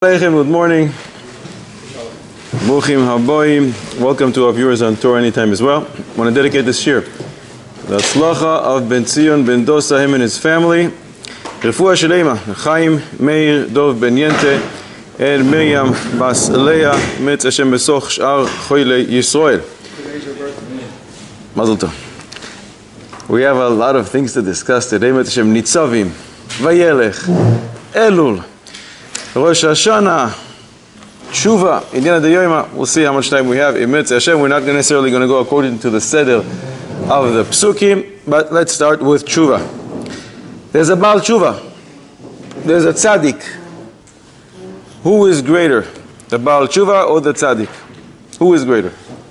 Good morning. Muchim haboim. Welcome to our viewers on Torah Anytime as well. I want to dedicate this year the Tzlacha of Ben Zion Ben Dosa, him and his family. Refuah Shelema, Chaim Meir Dov Ben Yente, and Miriam Bas Leah, Mitz Hashem Besoch Sh'ar Choyle Yisrael. Mazel Tov. We have a lot of things to discuss today. Mitz Hashem Nitzavim, Vayelech, Elul, Rosh Hashanah, Tshuva, Indiana de Yoima. We'll see how much time we have. In Mitz Hashem, we're not necessarily going to go according to the seder of the psukim, but let's start with Tshuva. There's a Baal Tshuva. There's a Tzaddik. Who is greater? The Baal Tshuva or the Tzaddik? Who is greater?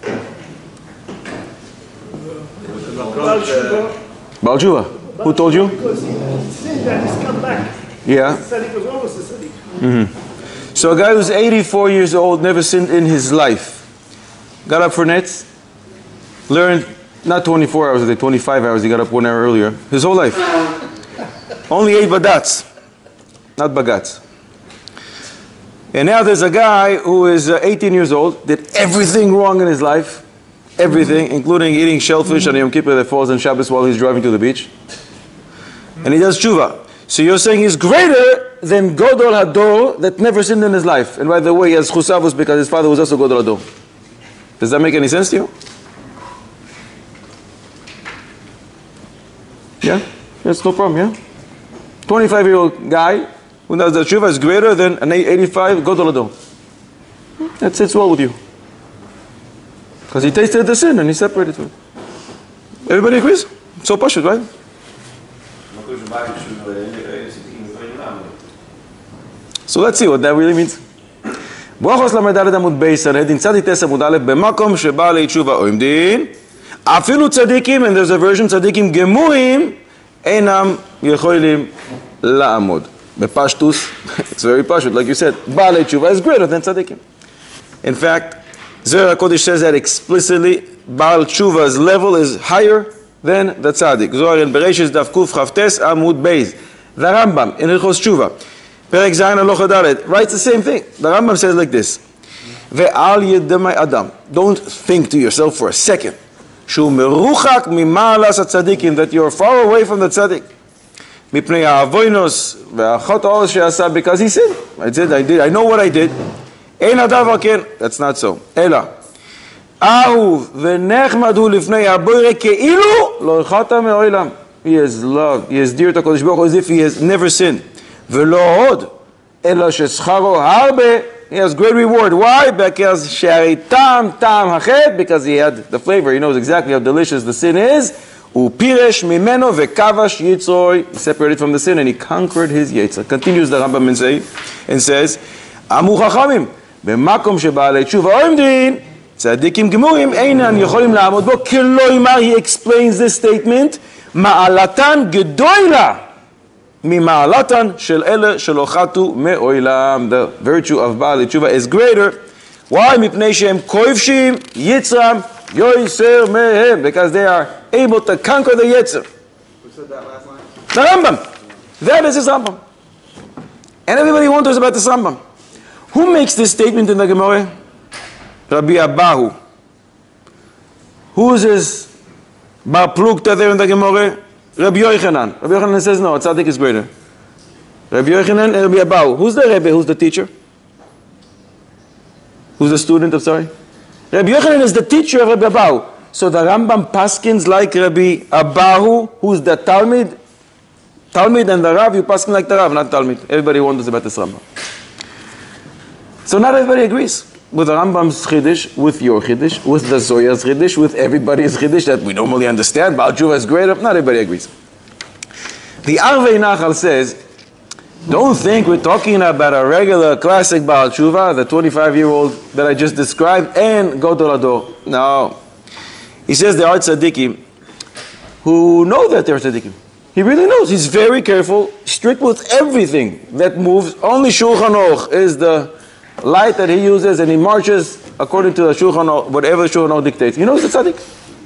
Baal Tshuva. Baal Tshuva. Who told you? Because he sinned and he's come back. Yeah. The Tzaddik was always the Tzaddik. Mm-hmm. So a guy who's 84 years old, never sinned in his life, got up for nets, learned not 24 hours a day, 25 hours, he got up 1 hour earlier, his whole life. Only 8 badats, not bagats. And now there's a guy who is 18 years old, did everything wrong in his life, everything, including eating shellfish on Yom Kippur that falls on Shabbos while he's driving to the beach. And he does tshuva. So you're saying he's greater than Godol Hador that never sinned in his life. And by the way, he has chusavus because his father was also Godol Hador. Does that make any sense to you? Yeah? That's no problem, yeah? 25-year-old guy who does the tshuva is greater than an 85 Godol Hador. That sits well with you. Because he tasted the sin and he separated from it. Everybody agrees? So pashut, right? So let's see what that really means. Brachos למדלת עמוד בייס סנהדרין צדיק תס עמוד א' במקום שבא לתשובה עומדין אפילו צדיקים, and there's a version צדיקים גמורים אינם יכולים לעמוד. בפשטוס, it's very pashut, like you said, בא לתשובה is greater than צדיקים. In fact, Zohar HaKodesh says that explicitly, Baal Tshuva's level is higher than the tzaddik. Zohar in Bereshis Daf Kuf Chavtes Amud Beis. The Rambam in Hilchos Tshuva, Perek Zayin Halacha Dalet, writes the same thing. The Rambam says like this: Ve'al yedemai adam. Don't think to yourself for a second. Shu meruchak mima'alas hatzadikim, that you're far away from the tzaddik. Mipnei ha'avonos ve'achot all she'asa, because he sinned. I did. I know what I did. Ein hadavar ken. That's not so. Ela. Ahuv ve'nechmad hu lifnei ha'boire ke'ilu lo chata me'olam. He is loved. He is dear to HaKadosh Baruch Hu as if he has never sinned. Ve'lo hod ela shescharo harbe. He has great reward. Why? Because shari tam hachet. Because he had the flavor. He knows exactly how delicious the sin is. Upiresh mimeno ve'kavash yitzoi. He separated from the sin and he conquered his yitzah. Continues the Rambam and says, Amu chachamim. במקום שבעלי תשובה עומדין, צדיקים גמורים אינם יכולים לעמוד בו, כלומר, he explains this statement, מעלתן גדולה ממעלתן של אלה שלא חטאו מעולם. The virtue of בעלי תשובה is greater. Why? מפני שהם כובשים יצרם יויסר מהם, because they are able to conquer the yetzer. Who said that last line? The Rambam. That is his Rambam. And everybody wonders about this Rambam. Who makes this statement in the Gemara? Rabbi Abahu. Who is his Bar Plukta there in the Gemara? Rabbi Yochanan. Rabbi Yochanan says no, tzaddik is greater. Rabbi Yochanan and Rabbi Abahu. Who's the Rebbe? Who's the teacher? Who's the student? I'm sorry. Rabbi Yochanan is the teacher of Rabbi Abahu. So the Rambam paskins like Rabbi Abahu, who's the Talmid. Talmid and the Rav, you paskin like the Rav, not Talmid. Everybody wonders about this Rambam. So not everybody agrees with the Rambam's Chiddush, with your Chiddush, with the Zoya's Chiddush, with everybody's Chiddush that we normally understand. Baal Tshuva is greater. Not everybody agrees. The Arvei Nachal says, don't think we're talking about a regular classic Baal Tshuva, the 25-year-old that I just described, and Godol Hador. No. He says there are tzaddikim who know that they're tzaddikim. He really knows. He's very careful, strict with everything that moves. Only Shulchan Aruch is the light that he uses, and he marches according to the Shulchan Aruch, whatever the Shulchan Aruch dictates. You know the tzaddik.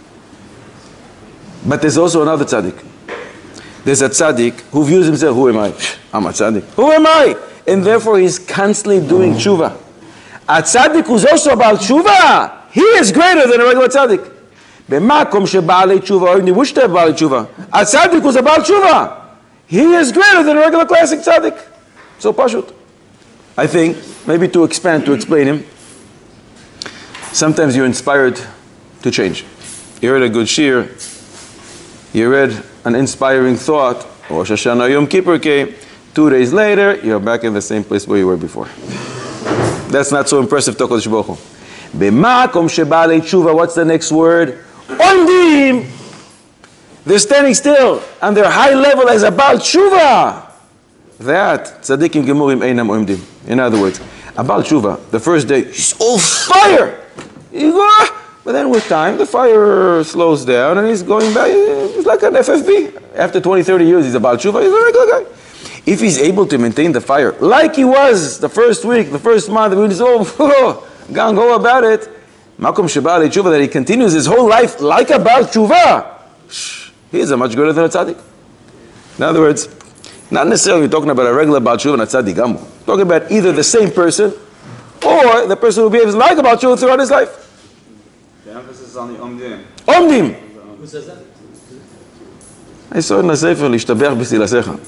But there's also another tzaddik. There's a tzaddik who views himself, who am I? I'm a tzaddik. Who am I? and therefore he's constantly doing tshuva. A tzaddik who's also about tshuva, he is greater than a regular tzaddik. B'makom sheba'alei tshuva, or which type of ba'alei tshuva? A tzaddik who's about tshuva, he is greater than a regular classic tzaddik. So pashut. I think, maybe to expand, to explain him, sometimes you're inspired to change. You heard a good shir, you read an inspiring thought, Rosh Hashanah Yom Kippur came, 2 days later, you're back in the same place where you were before. That's not so impressive to HaKadosh Baruch Hu. B'makom sheba'alei tshuva, what's the next word? Omdim! They're standing still on their high level as a Baal Tshuva. That, tzadikim gemurim einam omdim. In other words, a Baal Tshuva, the first day, he's all fire! But then with time, the fire slows down and he's going back. He's like an FFB. After 20, 30 years, he's a Baal Tshuva, he's a regular guy. If he's able to maintain the fire, like he was the first week, the first month, when he's all gung ho about it, makom sheba'alei tshuva, that he continues his whole life like a Baal Tshuva, he is a much greater than a tzaddik. In other words, not necessarily talking about a regular Baal Tshuva and a tzaddik gamu. Talking about either the same person or the person who behaves like a Baal Tshuva throughout his life. The emphasis is on the omdim. Omdim. Who says that? I saw it in the Sefer, Lishtabech b'silasecha.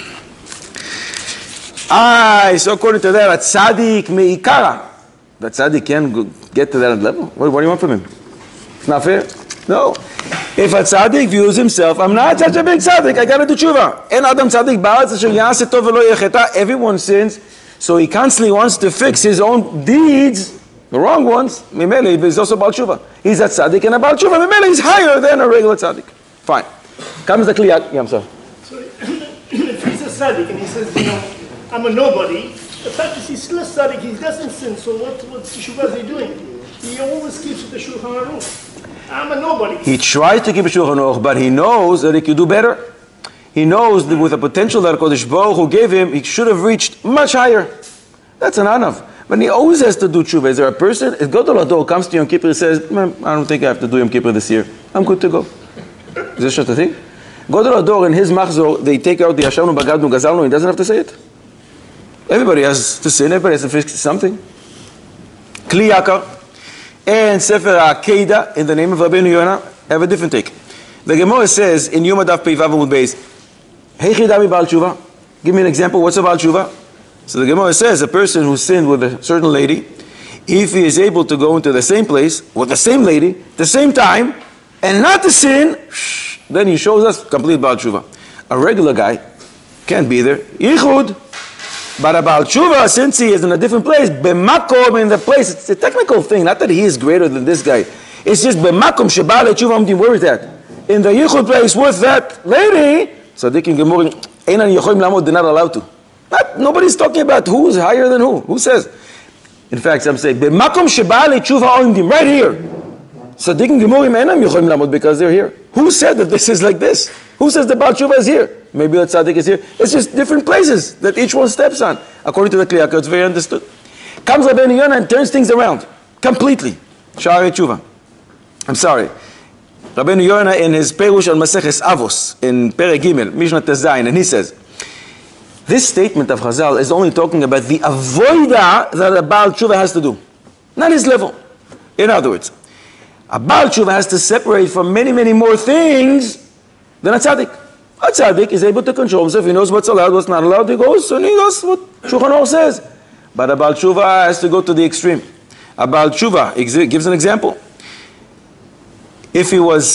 So according to that, a tzaddik me'ikara. The tzaddik can get to that level? What do you want from him? It's not fair? No. If a tzaddik views himself, I'm not such a big tzaddik, I gotta do tshuva. En adam tzaddik ba'aretz asher ya'aseh tov v'lo yecheta. Everyone sins, so he constantly wants to fix his own deeds, the wrong ones. Mimele, he's also about tshuva. He's a tzaddik and about tshuva. Mimele, he's higher than a regular tzaddik. Fine. Comes the kliyat. Yeah, I'm sorry. So if he's a tzaddik and he says, I'm a nobody, the fact is he's still a tzaddik, he doesn't sin, so what teshuvah is he doing? He always keeps the Shulchan Aruch. I'm a nobody. He tries to keep a Shulchan Aruch, but he knows that he could do better. He knows that with the potential that Kodesh Baruch Hu gave him, he should have reached much higher. That's an anav. But he always has to do tshuva. Is there a person, if Gadol Hador comes to Yom Kippur and says, I don't think I have to do Yom Kippur this year. I'm good to go. Is this such a thing? Gadol Hador in his machzor, they take out the Yashavnu, Bagadnu, Gazalnu, he doesn't have to say it. Everybody has to sin, everybody has to fix something. Kli Yakar and Sefer HaKeidah in the name of Rabbeinu Yonah have a different take. The Gemara says in Yom Adaf Pei Vav Amud Beis, Hey Chidami Baal Tshuva, give me an example, what's a Baal Tshuva? So the Gemara says a person who sinned with a certain lady, if he is able to go into the same place with the same lady, the same time, and not to sin, then he shows us complete Baal Tshuva. A regular guy can't be there. Yichud. But a Baal Tshuva, since he is in a different place, b'makom in the place, it's a technical thing, not that he is greater than this guy. It's just b'makom sheba'alei tshuva omdim, where is that? In the Yichud place with that lady, tzaddikim gemurim, einan yochim lamod, they're not allowed to. Nobody's talking about who's higher than who. Who says? In fact, some say, b'makom sheba'alei tshuva omdim, right here. Tzaddikim gemurim einam yochim lamod, because they're here. Who said that this is like this? Who says the Baal Tshuva is here? Maybe the tzaddik is here. It's just different places that each one steps on. According to the Kli Yakar, it's very understood. Comes Rabbeinu Yonah and turns things around completely. Sha'arei Tshuva. I'm sorry. Rabbeinu Yonah in his Perush on Maseches Avos in Perek Gimel, Mishnah Tezayin, and he says, this statement of Chazal is only talking about the avoida that a Baal Tshuva has to do, not his level. In other words, a Baal Tshuva has to separate from many, many more things than a tzaddik. A tzaddik is able to control himself. He knows what's allowed, what's not allowed. He goes and he does what Shulchan Aruch says. But a Baal Tshuva has to go to the extreme. A Baal Tshuva gives an example. If he was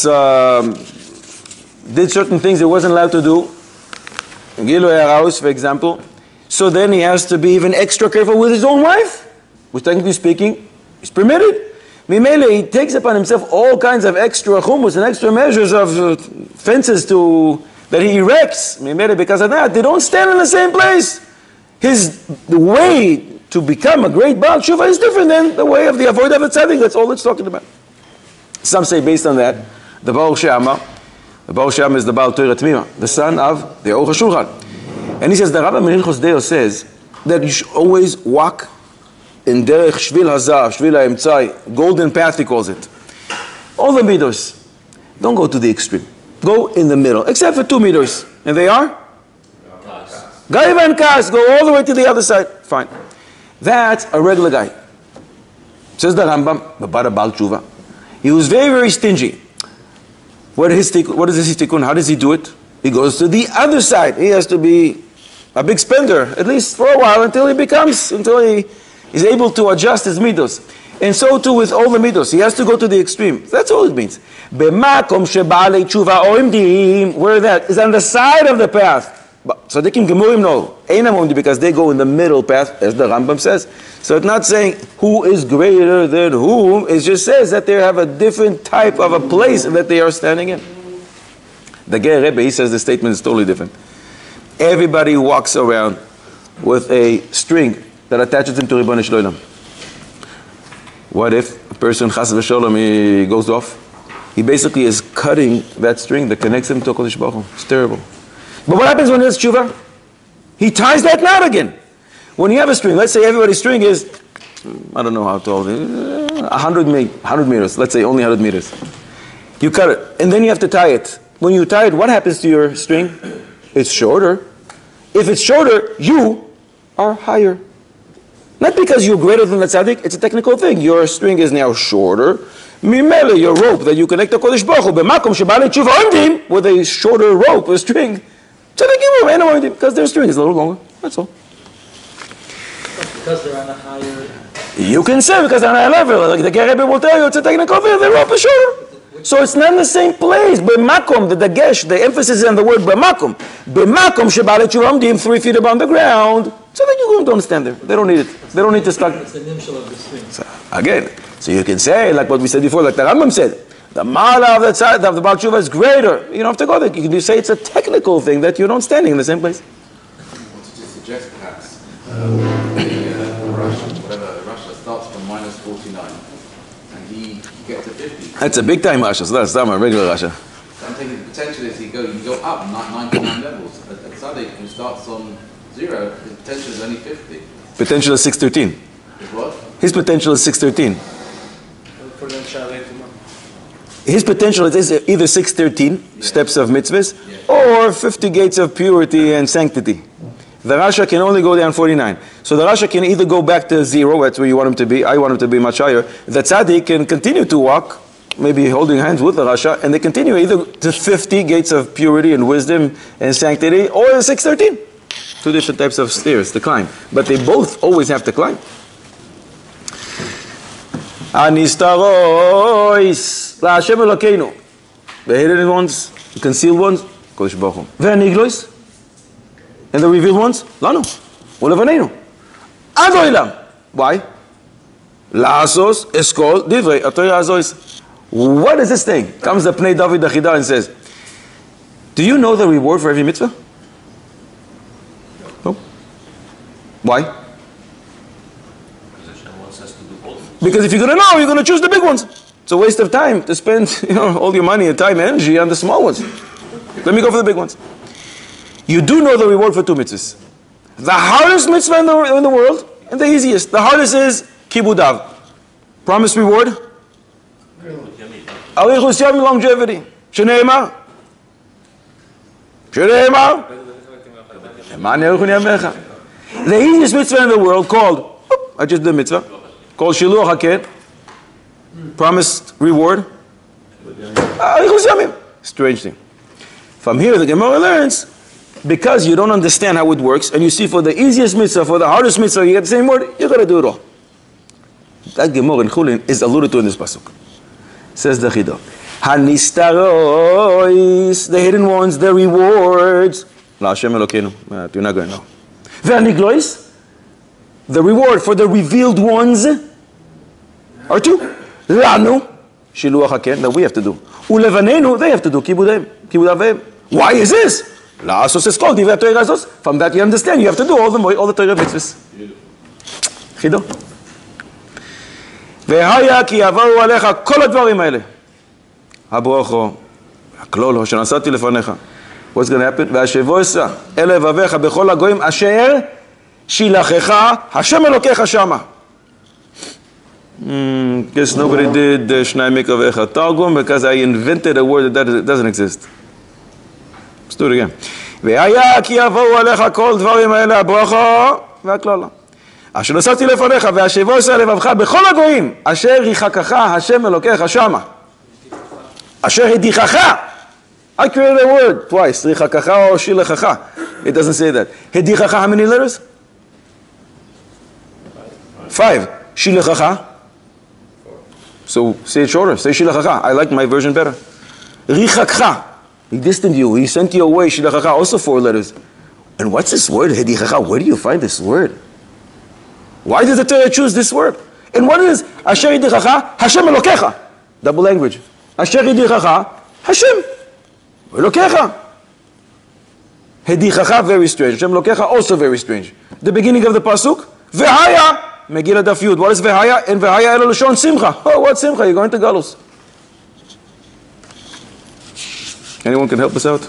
did certain things he wasn't allowed to do, Gilui Haraus, for example, so then he has to be even extra careful with his own wife, which technically speaking is permitted. Mimele, he takes upon himself all kinds of extra chumus and extra measures of fences that he erects. Mimele, because of that, they don't stand in the same place. The way to become a great Baal Tshuva is different than the way of the avodah of a tzaddik. That's all it's talking about. Some say based on that, the Baal Shama is the Baal Torah Tmima, the son of the Aruch HaShulchan. And he says, the Rambam in Hilchos Deo says that you should always walk in Derech Shvil Hazav, Shvil HaEmtzai, golden path he calls it. All the meters. Don't go to the extreme. Go in the middle, except for 2 meters. And they are? Gaiva and Kas go all the way to the other side. Fine. That's a regular guy. Says the Rambam, Babara Baal Tshuva. He was very, very stingy. What is his tikkun? How does he do it? He goes to the other side. He has to be a big spender, at least for a while, until he is able to adjust his midos. And so too with all the midos. He has to go to the extreme. That's all it means. B'makom sheba'alei tshuva oimdim, where that is on the side of the path. But tzadikim gemurim no, einam oimdim, because they go in the middle path, as the Rambam says. So it's not saying who is greater than whom. It just says that they have a different type of a place that they are standing in. The Ger Rebbe, he says the statement is totally different. Everybody walks around with a string that attaches him to Ribbon Shloim. What if a person, chas v'sholom, he goes off? He basically is cutting that string that connects him to HaKadosh Baruch Hu. It's terrible. But what happens when there's tshuva? He ties that knot again. When you have a string, let's say everybody's string is, I don't know how tall, 100 meters, let's say only 100 meters. You cut it, and then you have to tie it. When you tie it, what happens to your string? It's shorter. If it's shorter, you are higher. Not because you're greater than the tzaddik, it's a technical thing. Your string is now shorter. Mimele, your rope that you connect to Kodesh Baruch Hu, b'makom sheba'alei tshuva oimdim, with a shorter rope, a string. Because their string is a little longer. That's all. Because they're on a higher... You can say because they're on a higher level. Like the Ger Rebbe will tell you, it's a technical thing, the rope is shorter. So it's not in the same place. B'makom, the dagesh, the emphasis is on the word b'makom. B'makom sheba'alei tshuva oimdim, 3 feet above the ground. So then you don't stand there. They don't need it. They don't need to start. It's the nimshal of the string. So, again, so you can say, like what we said before, like the Rambam said, the mala of the tzad, of the Baal Tshuva is greater. You don't have to go there. You can say it's a technical thing that you don't standing in the same place. I wanted to suggest perhaps Russia starts from minus 49 and he gets to 50. That's a big time Russia, so that's not a regular Russia. So I'm thinking the potential is you can go up 99 levels. At Tzaddik, who starts on 0, his potential is only 50. Potential is 613. Is what? His potential is 613. His potential is either 613 steps of mitzvahs or 50 gates of purity and sanctity. The Rasha can only go down 49. So the Rasha can either go back to 0, that's where you want him to be. I want him to be much higher. The Tzaddik can continue to walk, maybe holding hands with the Rasha, and they continue either to 50 gates of purity and wisdom and sanctity or 613. 2 different types of stairs to climb. But they both always have to climb. Anistarois la Hashem Elokeinu. The hidden ones, the concealed ones, Kodesh Baruch Hu. Ve'aniglois, and the revealed ones, Lanu, ulevaneinu. Ad olam. Why? La'asos eskol divrei Torah azois. What is this thing? Comes the Pnei David Achida and says, do you know the reward for every mitzvah? No. Why? Because if you're going to know, you're going to choose the big ones. It's a waste of time to spend all your money and time and energy on the small ones. Let me go for the big ones. You do know the reward for 2 mitzvahs. The hardest mitzvah in the world and the easiest. The hardest is kibudav. Promised reward? Arichus yam, longevity. Sheneemar? The easiest mitzvah in the world called, I just did mitzvah, called Shiluach HaKet, promised reward. Strange thing. From here, the Gemara learns, because you don't understand how it works, and you see for the easiest mitzvah, for the hardest mitzvah, you get the same word, you got to do it all. That Gemara in Chulin is alluded to in this pasuk. Says the Chidah. Hanistarois, the hidden ones, the rewards. La Hashem Elokeinu. You're not going to know. Ve'aniglois, the reward for the revealed ones are 2. Lanu, Shiluach HaKen, that we have to do. Ulevanenu, they have to do. Kibudav. Why is this? La'asos eskol divrei Torah azos. From that you understand, you have to do all the Torah mitzvahs. Chido. והיה כי יבואו עליך כל הדברים האלה. הברוכו, הכלולו, שנסעתי לפניך. What's going to happen? והשבויסה אל לבביך בכל הגויים אשר שילחך השם אלוקיך שמה. Guess nobody did Shnai Mikvavecha Targum because I invented a word that doesn't exist. Let's do it again. והיה כי יבואו עליך כל דברים האלה הברכה והכללה. אשר נשאתי לפניך והשבו עשה לבבך בכל הגויים, אשר ריחקך השם אלוקיך שמה. אשר הדיחך. I created a word twice, ריחקך או שילחך. It doesn't say that. הדיחך, how many letters? 5. שילחך. So say it shorter, say שילחך. I like my version better. ריחקך. He distanced you, he sent you away, שילחך, also 4 letters. And what's this word, הדיחך? Where do you find this word? Why did the Torah choose this word? And what is אשר הדיחך? השם אלוקיך. Double language. אשר הדיחך, השם אלוקיך. הדיחך, very strange. השם אלוקיך, also very strange. The beginning of the pasuk, והיה, מגיל הדף י'. What is והיה? And והיה אלו לשון שמחה. Oh, what שמחה? You're going to Galus. Anyone can help us out?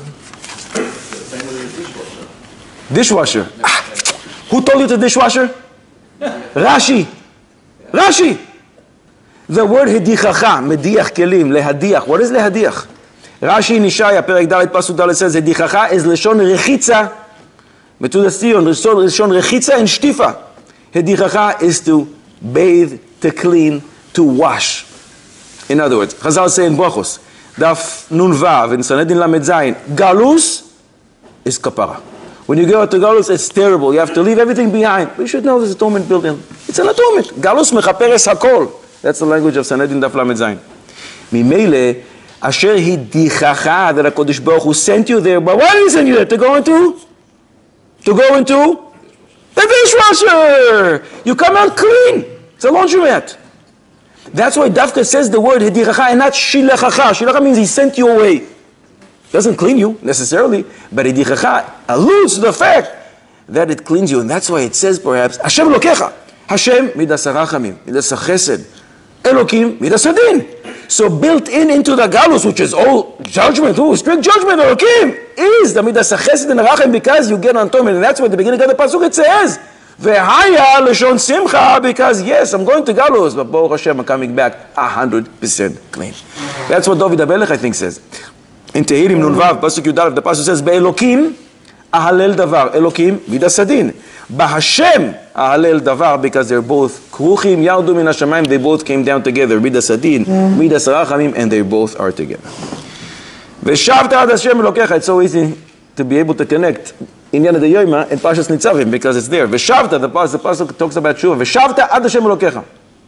Dishwasher. Who told you it's a dishwasher? Rashi. Rashi. The word hedichacha, mediach kelim, lehadiach. What is lehadiach? Rashi Nishaya, Perek Dalet Pasuk Dalet says, hedichacha is leshon rechitza. Metudas Sion, leshon rechitza and shtifa. Hedichacha is to bathe, to clean, to wash. In other words, Chazal say in Brachos, Daf Nun Vav, in Sanhedrin Lamed Zayin, Galus is kapara. When you go to Galus, it's terrible. You have to leave everything behind. We should know there's an atonement built in. It's an atonement. Galus mechaperes hakol. That's the language of Sanhedrin Daf Lamed Zayin. Mimele, asher hidichacha, that HaKadosh Baruch Hu sent you there. But why did he send you there? To go into? The dishwasher. You come out clean. It's a laundromat. That's why Dafka says the word hidichacha and not shilechacha. Shilechacha means he sent you away. Doesn't clean you necessarily, but hidichacha alludes to the fact that it cleans you, and that's why it says perhaps Hashem Elokecha. Hashem midas harachamim, midas chesed, Elokim midas hadin. So built into the galus, which is all judgment, strict judgment, Elokim is the midas chesed and harachim, because you get on atonement, and that's why at the beginning of the pasuk it says vehaya leshon simcha, because yes, I'm going to galus, but Baruch Hashem, I'm coming back 100% clean. That's what David HaMelech I think says. In Tehillim Nun Vav, Pasuk Yudalev, the Pasuk says, Be'elokim ahalel davar. Elokim midas hadin. B'Hashem ahalel davar, because they're both kruchim yardu min hashamayim. They both came down together. Midas hadin, midas rachamim, and they both are together. V'shavta ad Hashem Elokecha. It's so easy to be able to connect Inyan de Yoima and Pashas Nitzavim, because it's there. V'shavta, the Pasuk talks about Shuvah. V'shavta ad Hashem Elokecha.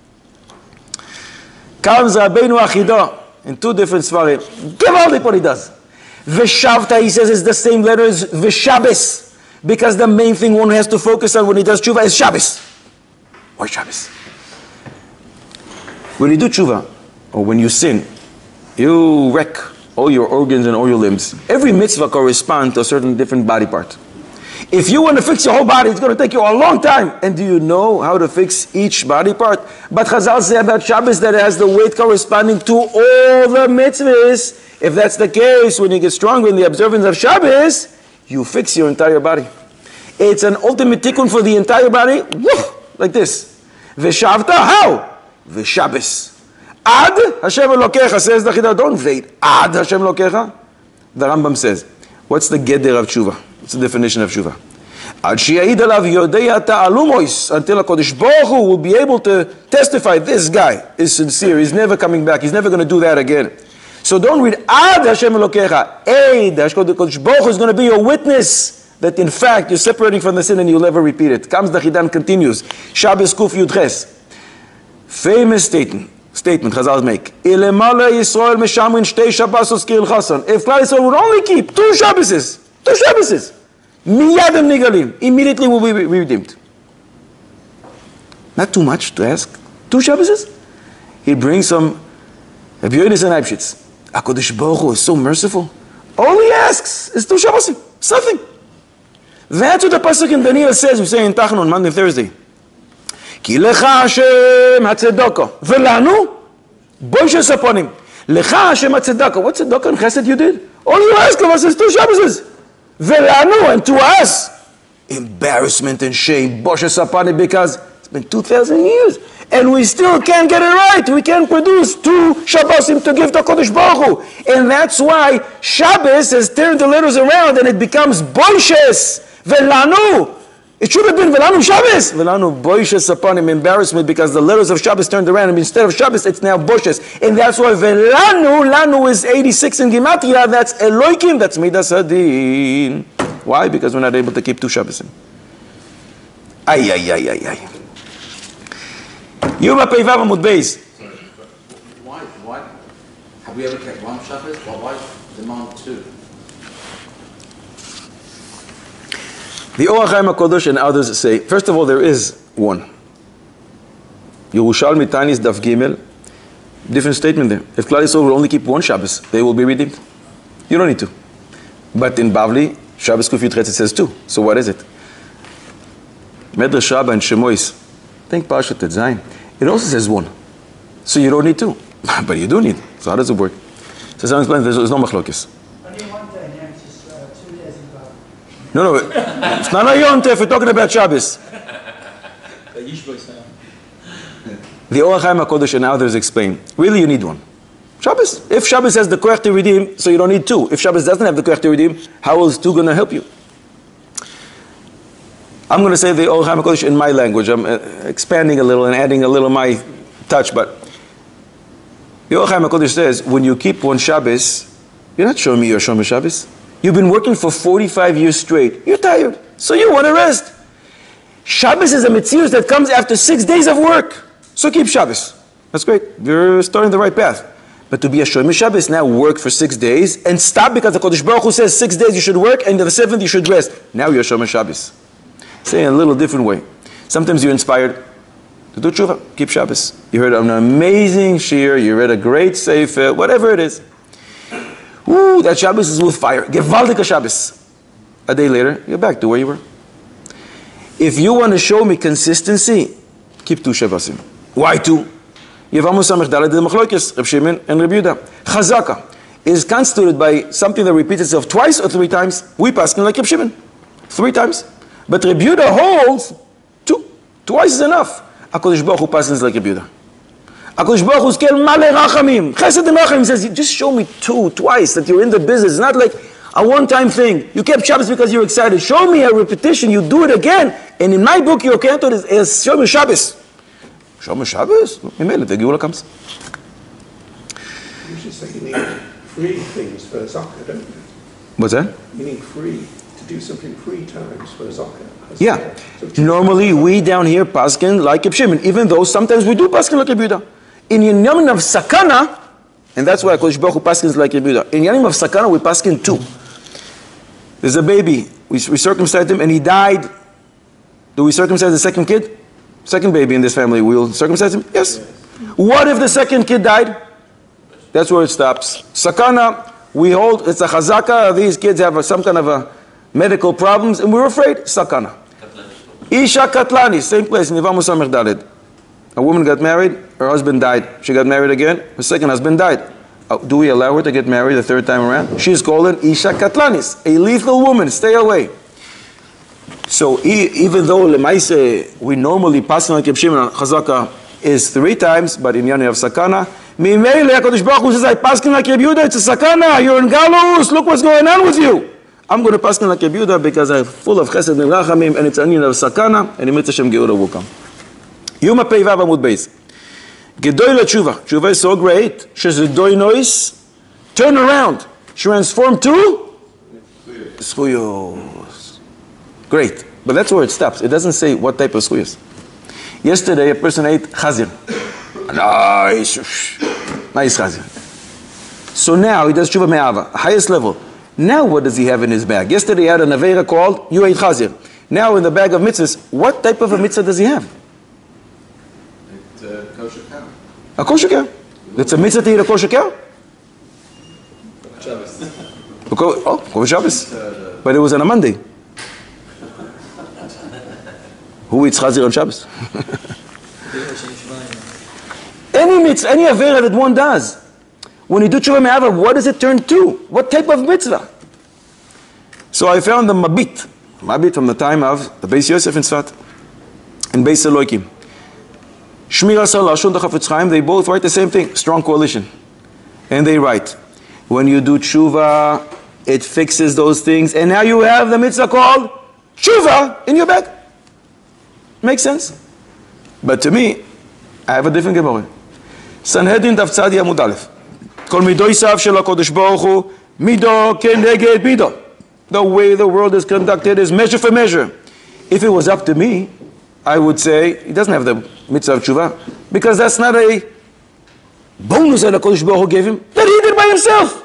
Comes Rabbeinu Achidah in 2 different svarim. Give all what he does. V'shavta, he says, is the same letter as V'shabes, because the main thing one has to focus on when he does tshuva is Shabbos. Why Shabbos? When you do tshuva, or when you sin, you wreck all your organs and all your limbs. Every mitzvah corresponds to a certain different body part. If you want to fix your whole body, it's going to take you a long time. And do you know how to fix each body part? But Chazal say about Shabbos that it has the weight corresponding to all the mitzvahs. If that's the case, when you get stronger in the observance of Shabbos, you fix your entire body. It's an ultimate tikkun for the entire body. Woo, like this. V'shavta, how? V'shabbos. Ad Hashem Elokecha, says the Chidah. Don't wait. Ad Hashem Elokecha. The Rambam says, what's the geder of tshuva? What's the definition of tshuva? Ad shi'ayid alav yodei ta'alumois, until HaKadosh Baruch Hu will be able to testify, this guy is sincere, he's never coming back, he's never going to do that again. So don't read Ad Hashem Elokecha. Eid, HaKadosh Baruch Hu is going to be your witness that in fact you're separating from the sin and you'll never repeat it. Comes the Chidan, continues. Shabbos Kuf Yud Ches. Famous statement Chazal make. Ilemala Yisrael meshamrin shtei Shabbosos ki'il chasan. If Klal Yisrael would only keep 2 Shabboses, Miyadem nigalim, immediately will be redeemed. Not too much to ask. 2 Shabboses? He brings some Rabbi Yonis and Eibshitz. HaKadosh Baruch Hu is so merciful. All he asks is 2 Shabbosim. It's nothing. That's what the Pasuk in Daniel says. We say in Tachanun, Monday and Thursday. Ki lecha Hashem hatzedaka. Velanu, boishes upon him. Lecha Hashem hatzedaka. What tzedakah and chesed you did? All you ask of us is 2 Shabboses. Velanu, and to us, embarrassment and shame, boishes upon it, because been 2,000 years. And we still can't get it right. We can't produce 2 Shabbosim to give to Kodesh Baruch Hu. And that's why Shabbos has turned the letters around and it becomes Boishes, Velanu. It should have been Velanu Shabbos. Velanu Boishes upon him, embarrassment, because the letters of Shabbos turned around and instead of Shabbos it's now Boishes. And that's why Velanu, Lanu is 86 in Gematria, that's Eloikim, that's Midas Hadin. Why? Because we're not able to keep 2 Shabbosim. Ay, ay, ay, ay, ay. Yom HaPeivav Amud Beis. Why have we ever kept 1 Shabbos? Why demand 2? The Or HaChaim HaKodesh and others say, first of all, there is 1. Yerushalmi Tanis Daf Gimel, different statement there. If Klal Yisrael will only keep 1 Shabbos, they will be redeemed. You don't need to. But in Bavli, Shabbos Kuf Yud Chet, it says 2. So what is it? Medrash Rabbah and Shemois. Think Parashat Tetzayin. It also says 1. So you don't need 2. But you do need. So how does it work? So someone explains there's no machlokes. Only 1 day, and it's just 2 days in Bab. No, it's not a Yom Tov, we're talking about Shabbos. The Or HaChaim HaKodesh and others explain, really you need 1. Shabbos. If Shabbos has the koach to redeem, so you don't need 2. If Shabbos doesn't have the koach to redeem, how is 2 going to help you? I'm going to say the Or HaChaim HaKodesh in my language. I'm expanding a little and adding a little my touch, but the Or HaChaim HaKodesh says, when you keep 1 Shabbos, you're not showing me you're Shomer Shabbos. You've been working for 45 years straight. You're tired, so you want to rest. Shabbos is a mitzvah that comes after 6 days of work. So keep Shabbos. That's great. You're starting the right path. But to be a Shomer Shabbos, now work for 6 days and stop because the Kodesh Baruch Hu says 6 days you should work and the 7th you should rest. Now you're Shomer Shabbos. Say in a little different way. Sometimes you're inspired to do tshuva, keep Shabbos. You heard an amazing shir, you read a great sefer, whatever it is. Ooh, that Shabbos is with fire. Gewaldige Shabbos. A day later, you're back to where you were. If you want to show me consistency, keep 2 Shabbosim. Why 2? Yevamos Samech Daled the Machlokes, Reb Shimon and Reb Yehuda. Chazaka is constituted by something that repeats itself twice or 3 times. We paskin like Reb Shimon. 3 times. But Reb Yehuda holds 2. Twice is enough. HaKadosh Baruch Hu passes like Reb Yehuda. HaKadosh Baruch Hu is kel maleh rachamim. Chesed and rachamim. He says, just show me 2, twice, that you're in the business. It's not like a one-time thing. You kept Shabbos because you're excited. Show me a repetition. You do it again. And in my book, your cantor is Shomer Shabbos. Shomer Shabbos? Imagine, the Geula comes. You should say you need 3 things for Zakah, don't you? What's that? You need 3 to do something 3 times for Zakah. Yeah. Normally, we down here paskin like Reb Shimon, even though sometimes we do paskin like Reb Yehuda. In Yanim of Sakana, and that's why HaKadosh Baruch Hu paskins like Reb Yehuda. In Yanim of Sakana, we paskin 2. There's a baby. We circumcised him and he died. Do we circumcise the second kid? Second baby in this family, we'll circumcise him? Yes. What if the second kid died? That's where it stops. Sakana, we hold, it's a chazaka. These kids have some kind of a medical problems, and we're afraid. Sakana. Isha Katlani, same place, Nivamu Samech Daled. A woman got married, her husband died. She got married again, her second husband died. Do we allow her to get married the 3rd time around? She's called an Isha Katlanis, a lethal woman. Stay away. So even though Lemaise, we normally pass like Reb Shimon Chazaka is 3 times, but in Yanim of Sakana, Mimele HaKadosh Baruch Hu says, I paskin like Reb Yehuda, it's a Sakana, you're in Galus, look what's going on with you. I'm going to paskin like Reb Yehuda because I'm full of chesed and rachamim, and it's an Yanim of Sakana, and Emet Hashem Geula will come. Yom HaPeivav Amud Beis. Gedoy LaTshuva. Tshuva is so great. Shezedoy nois. Turn around. Transform to? Schuyos. Great. But that's where it stops. It doesn't say what type of schuyos. Yesterday a person ate chazir. Nice. Nice chazir. So now he does tshuva me'ava. Highest level. Now what does he have in his bag? Yesterday he had an aveira called, you ate chazir. Now in the bag of mitzvahs, what type of a mitzvah does he have? Kosher cow. A kosher cow. It's a mitzvah to eat a kosher cow? Shabbos. Oh, kosher Shabbos. But it was on a Monday. Who eats chazir on Shabbos? Any mitzvah, any avera that one does. When you do tshuva me'ava, what does it turn to? What type of mitzvah? So I found the Mabit from the time of the Beis Yosef in Tzfat, and Beis Eloikim. Shmir Salashon, the Chafetz Chaim, they both write the same thing, strong coalition. And they write, when you do tshuva, it fixes those things, and now you have the mitzvah called tshuva in your bag. Makes sense? But to me, I have a different Gemara. Sanhedrin Daf Tzadi Amud Aleph. Kol mido isav shel HaKadosh Baruch Hu, mido keneged mido. The way the world is conducted is measure for measure. If it was up to me, I would say, he doesn't have the mitzvah of tshuva, because that's not a bonus that HaKadosh Baruch Hu gave him, that he did by himself.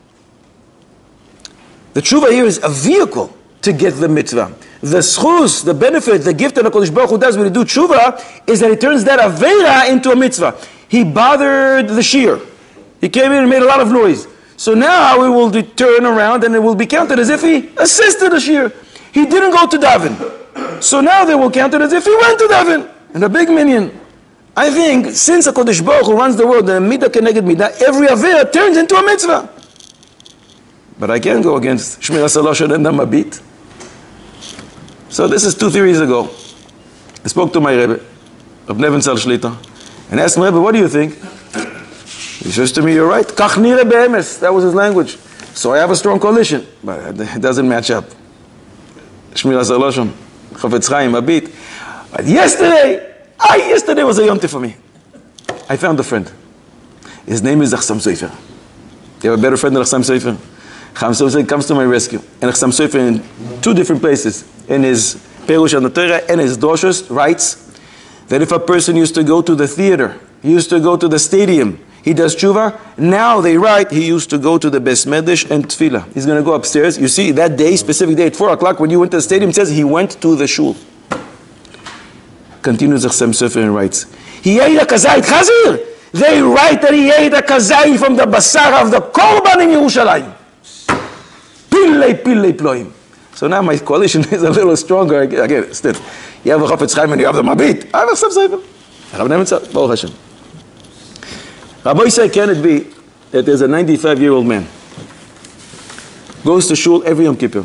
The tshuva here is a vehicle to get the mitzvah. The schus, the benefit, the gift that HaKadosh Baruch Hu does when he do tshuva is that he turns that aveira into a mitzvah. He bothered the shear. He came in and made a lot of noise. So now we will turn around and it will be counted as if he assisted the shear. He didn't go to daven. So now they will count it as if he went to daven. And a big minyan. I think since HaKadosh Baruch Hu runs the world, the midah keneged midah, every aveira turns into a mitzvah. But I can't go against Shmir Salashon and the Mabit. So this is 2 theories ago. I spoke to my Rebbe, Reb Neven Sal Shlita, and asked him, Rebbe, what do you think? He says to me, you're right. Kach nire be'emes. That was his language. So I have a strong coalition, but it doesn't match up. Shmir Salashon, Chafetz Chaim, Mabit. But yesterday was a Yom Tov for me. I found a friend. His name is Achsam Sofer. You have a better friend than Achsam Sofer? Chaim Sofer comes to my rescue. And Achsam Sofer in 2 different places, in his Perush on the Torah and his Doshos, writes that if a person used to go to the theater, he used to go to the stadium, he does tshuva, now they write he used to go to the Beis Medrash and Tefillah. He's going to go upstairs. You see, that day, specific day at 4 o'clock, when you went to the stadium, it says he went to the shul. Continues Achsam Sofer and writes, he ate a kazayit chazir. They write that he ate a kazayit from the basar of the korban in Yerushalayim. Pillei ploim. So now my coalition is a little stronger. Again, still, you have a Chafetz Chaim and you have the Mabit. I have a Achsam Sofer. Reb Neven Sal, Baruch Hashem. Rabbi said, can it be that there's a 95-year-old man goes to shul every Yom Kippur?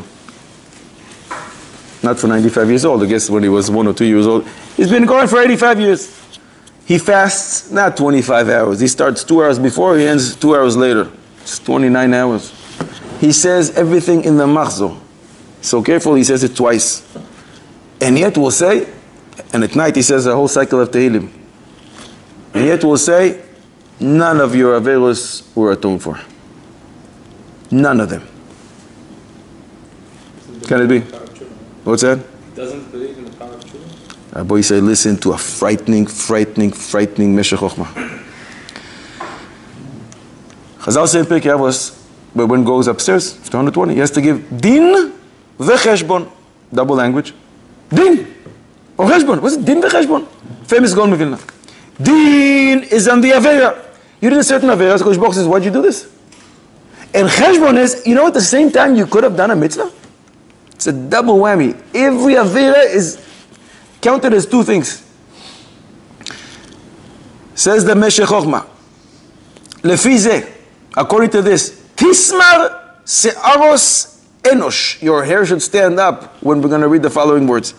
Not for 95 years old, I guess when he was 1 or 2 years old. He's been going for 85 years. He fasts not 25 hours. He starts 2 hours before, he ends 2 hours later. It's 29 hours. He says everything in the machzor. So careful, he says it twice. And yet we'll say, and at night he says a whole cycle of Tehillim. And yet we'll say, none of your averos were atoned for. None of them. Can it be? What's that? He doesn't believe in the power of tshuva? Rabbi said, listen to a frightening Meshech Chochmah. Chazal say in Pirkei Avos, when one goes upstairs, after 120, he has to give din v'cheshbon. Double language. Din. Or cheshbon. What's it? Din v'cheshbon. Famous Gaon Mevilna. Din is on the Aveira. You did a certain Aveira, so Kosh Baruch says, why'd you do this? And cheshbon is, you know, at the same time you could have done a mitzvah? It's a double whammy. Every Aveira is counted as 2 things. Says the Meshech Chochmah. Lefi zeh, according to this, Tismar se'aros enosh. Your hair should stand up when we're going to read the following words.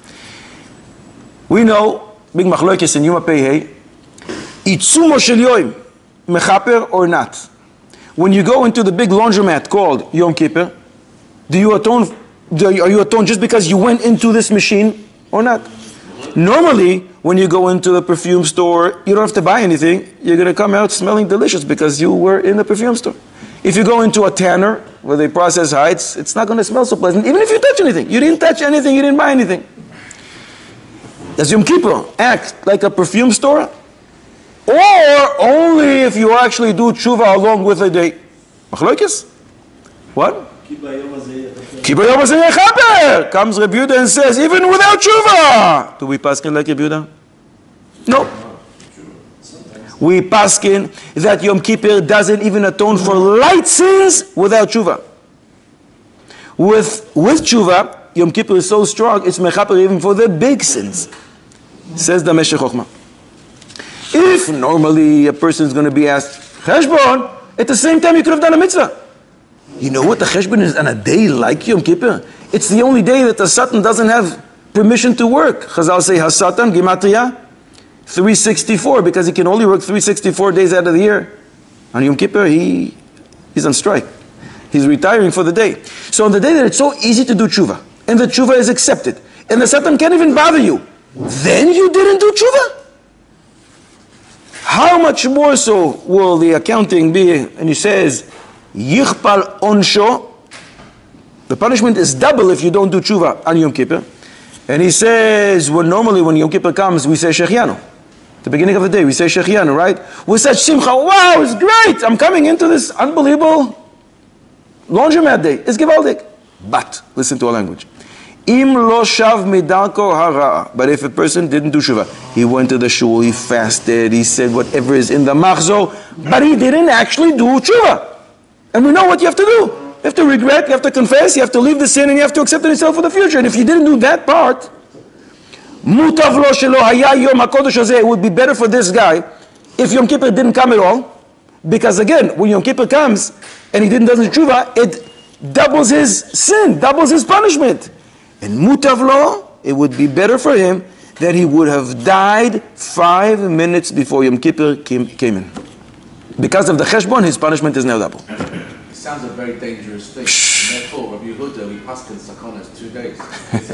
We know, big machlokes in Yuma Pei Itzumo shel Yoim, mechaper or not. When you go into the big laundromat called Yom Kippur, are you atoned just because you went into this machine or not? Normally, when you go into the perfume store, you don't have to buy anything. You're going to come out smelling delicious because you were in the perfume store. If you go into a tanner where they process hides, it's not going to smell so pleasant, even if you touch anything. You didn't touch anything, you didn't buy anything. Does Yom Kippur act like a perfume store? Or only if you actually do tshuva along with a day? Machlokes? What? Comes Reb Yehuda and says, even without tshuva, do we paskin like Reb Yehuda? No. We paskin that Yom Kippur doesn't even atone for light sins without tshuva. With tshuva, Yom Kippur is so strong, it's mechaper even for the big sins. Says the Meshech Chochmah. If normally a person is going to be asked, Cheshbon, at the same time you could have done a mitzvah. You know what the Cheshbon is on a day like Yom Kippur? It's the only day that the Satan doesn't have permission to work. Chazal say, HaSatan, Gematria, 364 because he can only work 364 days out of the year. On Yom Kippur, he's on strike. He's retiring for the day. So on the day that it's so easy to do tshuva, and the tshuva is accepted, and the Satan can't even bother you, then you didn't do tshuva? How much more so will the accounting be? And he says, Yichpal onsho, the punishment is double if you don't do tshuva on Yom Kippur. And he says, well, normally when Yom Kippur comes, we say Shechianu. At the beginning of the day, we say Shechianu, right? With such simcha, wow, it's great! I'm coming into this unbelievable laundromat day. It's gewaldig. But, listen to our language. Im lo shav midarko hara. But if a person didn't do tshuva, he went to the shul, he fasted, he said whatever is in the machzor, but he didn't actually do tshuva. And we know what you have to do. You have to regret, you have to confess, you have to leave the sin, and you have to accept it yourself for the future. And if you didn't do that part, mutav lo shelo haya yom hakodesh hazeh, it would be better for this guy if Yom Kippur didn't come at all. Because again, when Yom Kippur comes, and he didn't do tshuva, it doubles his sin, doubles his punishment. And mutav lo, it would be better for him that he would have died 5 minutes before Yom Kippur came in. Because of the cheshbon, his punishment is now double. It sounds a very dangerous thing. And therefore, Rabbi Yehuda, we paskin sakonas 2 days. It's,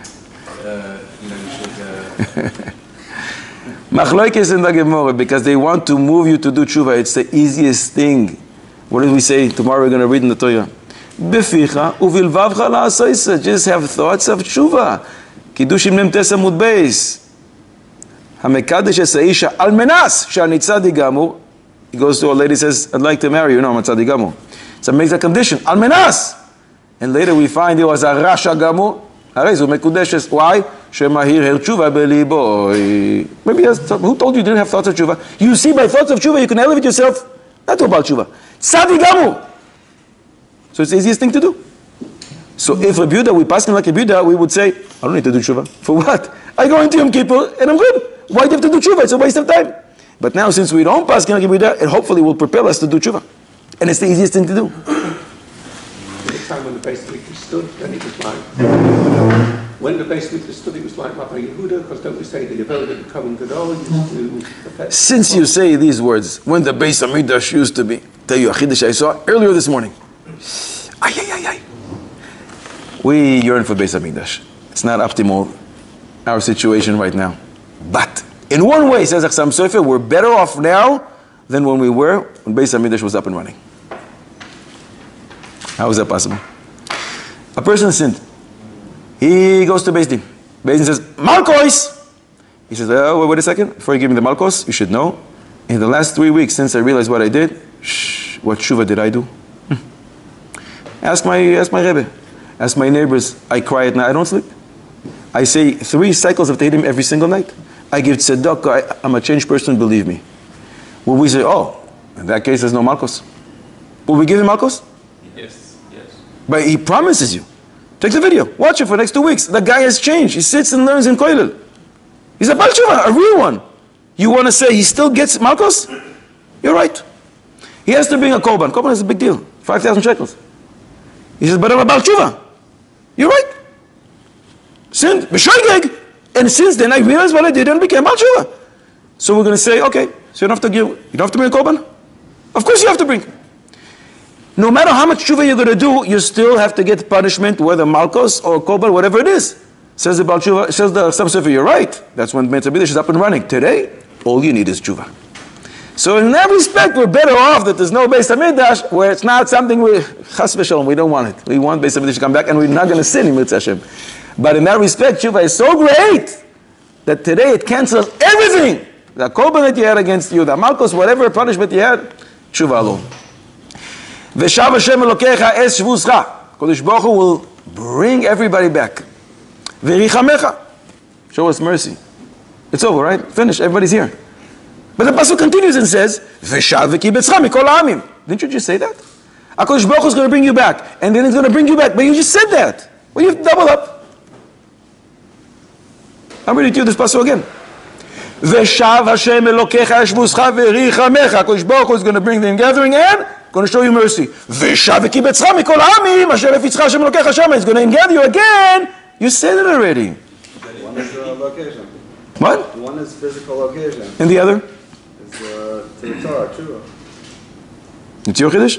you should... Machloikes in the Gemara, because they want to move you to do tshuva. It's the easiest thing. What did we say? Tomorrow we're going to read in the Torah. Beficha uvilvavcha la'asoisa. Just have thoughts of tshuva. Kiddushim Memtes Amud Beis. Hamekadesh es ha'isha al menas she'ani tzadi gamur. He goes to a lady, says, I'd like to marry you. No, I'm a tzadi gamur. So makes a condition. Al menas. And later we find he was a rasha gamur. Harezu mekudeshes. Why? Shemahir her tshuva belibo. Maybe who told you didn't have thoughts of tshuva? You see, by thoughts of tshuva, you can elevate yourself. Not to about tshuva. Tzadi gamur. So it's the easiest thing to do. So if Rabbi Yehuda, we pass him like Rabbi Yehuda, we would say, I don't need to do tshuva. For what? I go into Yom Kippur and I'm good. Why do you have to do tshuva? It's a waste of time. But now since we don't pass him like Rabbi Yehuda, it hopefully will propel us to do tshuva. And it's the easiest thing to do. At the time when the Beis Hamikdash stood, then it was like, when the Beis Hamikdash stood, it was like Rabbi Yehuda, because don't we say the Yavod of the Kohen Gadol used to... Since you say these words, when the Beis Hamikdash used to be, tell you a chiddush I saw earlier this morning. We yearn for Beis Hamikdash. It's not optimal, our situation right now. But in one way, says Chassam Sofer, we're better off now than when we were when Beis Hamikdash was up and running. How is that possible? A person sinned. He goes to Beis Din. Beis Din says, Malkos! He says, oh, wait a second. Before you give me the Malkos, you should know, in the last 3 weeks since I realized what I did, what tshuva did I do? Ask my Rebbe. Ask my neighbors. I cry at night. I don't sleep. I say 3 cycles of Tehillim every single night. I give tzedakah. I'm a changed person, believe me. Will we say, oh, in that case, there's no Malkos? Will we give him Malkos? Yes. But he promises you. Take the video. Watch it for the next 2 weeks. The guy has changed. He sits and learns in Koilel. He's a Baal Tshuva, a real one. You want to say he still gets Malkos? You're right. He has to bring a Korban. Korban is a big deal. 5,000 shekels. He says, but I'm a Baal Tshuva. You're right. Sinned. B'shoigeg. And since then I realized what I did and became Baal Tshuva. So we're going to say, okay, so you don't have to bring a Korban? Of course you have to bring. No matter how much tshuva you're going to do, you still have to get punishment, whether Malkos or Korban, whatever it is. Says the Baal Tshuva, says the Chassam Sofer, you're right. That's when Beis Hamikdash is up and running. Today, all you need is tshuva. So in that respect, we're better off that there's no Beis Hamikdash, where it's not something chas v'shalom, we don't want it. We want Beis Hamikdash to come back, and we're not going to sin in Mitzvah Hashem. But in that respect, tshuva is so great that today it cancels everything. The Korban that you had against you, the Malkos, whatever punishment you had, tshuva alone. V'shav Hashem Elokecha es shvuscha. Kodesh Baruch Hu will bring everybody back. V'richamecha. Show us mercy. It's over, right? Finished. Everybody's here. But the pasuk continues and says, V'shav v'kibetzcha mikol ha'amim. Didn't you just say that? HaKadosh Baruch Hu is going to bring you back. And then He's going to bring you back. But you just said that. Well, you have to double up. I'm reading to you this pasuk again. V'shav Hashem Elokecha es shvuscha v'richamecha. HaKadosh Baruch Hu is going to bring the ingathering and going to show you mercy. V'shav v'kibetzcha mikol ha'amim asher lefitzcha Hashem Elokecha shama. He's going to gather you again. You said it already. When is the vacation? What? One is physical occasion. And the other? It's to the Torah, tshuva. It's your Kiddush?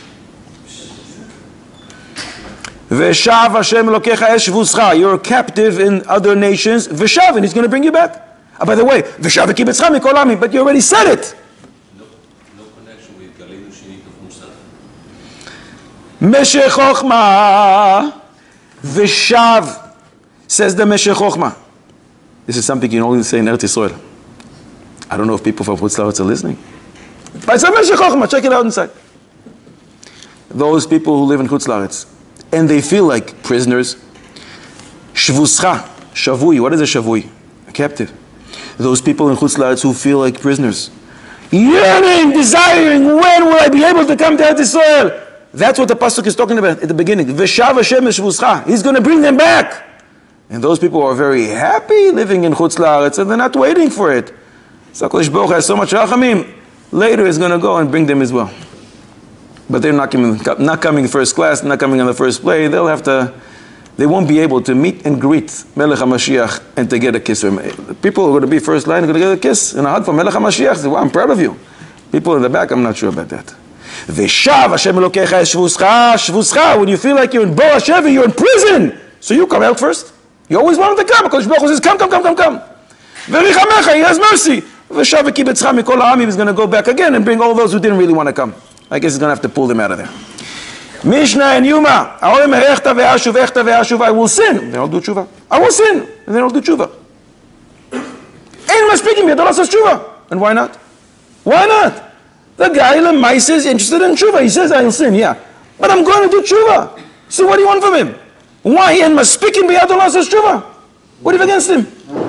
Veshav Hashem Elokecha es shvuscha. You're captive in other nations. Veshav, and He's going to bring you back. By the way, Veshav v'kibetzcha mikol ami, but you already said it. No connection with Galinu Shinit of Musa. Meshech Chochma. Veshav, says the Meshech Chochma. This is something you can only say in Eretz Yisrael. I don't know if people from Chutz La'aretz are listening. But it's a Meshech Chochma, check it out inside. Those people who live in Chutz La'aretz, and they feel like prisoners. Shvuscha, shavui. What is a shavui? A captive. Those people in Chutz La'aretz who feel like prisoners. Yearning, desiring, when will I be able to come to Eretz Yisrael? That's what the pasuk is talking about at the beginning. Veshav Hashem shvuscha. He's going to bring them back. And those people are very happy living in Chutz La'aretz, and they're not waiting for it. So HaKadosh Baruch Hu has so much rachamim. Later He's going to go and bring them as well. But they're not coming first class, not coming on the first play. They won't be able to meet and greet Melech HaMashiach and to get a kiss. People who are going to be first line are going to get a kiss and a hug from Melech HaMashiach. Say, wow, I'm proud of you. People in the back, I'm not sure about that. Veshav Hashem Elokecha es shvuscha, shvuscha. When you feel like you're in Bo HaShevi, you're in prison. So you come out first. You always wanted to come. HaKadosh Baruch Hu says, come. V'richamecha, He has mercy. Veshav v'kibetzcha mikol ha'amim. He's going to go back again and bring all those who didn't really want to come. I guess He's going to have to pull them out of there. Mishnah and Yuma. I will sin. Then I'll do tshuva. I will sin. And then I'll do tshuva. Ain't much speaking. You don't say tshuva. And why not? Why not? The guy Lemais is interested in tshuva. He says, I'll sin. Yeah. But I'm going to do tshuva. So what do you want from him? Why? He ain't much speaking. B'yad says tshuva. What do you have against him?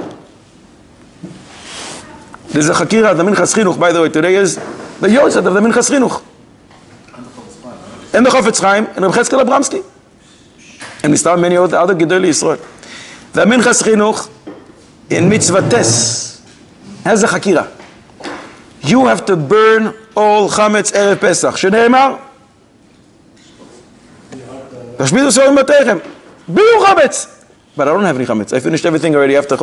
There's a Chakira of the Minchas Chinuch, by the way. Today is the Yosef of the Minchas Chinuch. And the Chofetz Chaim, and Reb Cheskel Abramsky. And we start many other Gedolei Yisrael. The Minchas Chinuch in Mitzvah Tes has a Chakira. You have to burn all Chametz Erev Pesach. Shene'emar Tashmidu Sorim Batechem. Biu Chametz. But I don't have any Chametz. I finished everything already after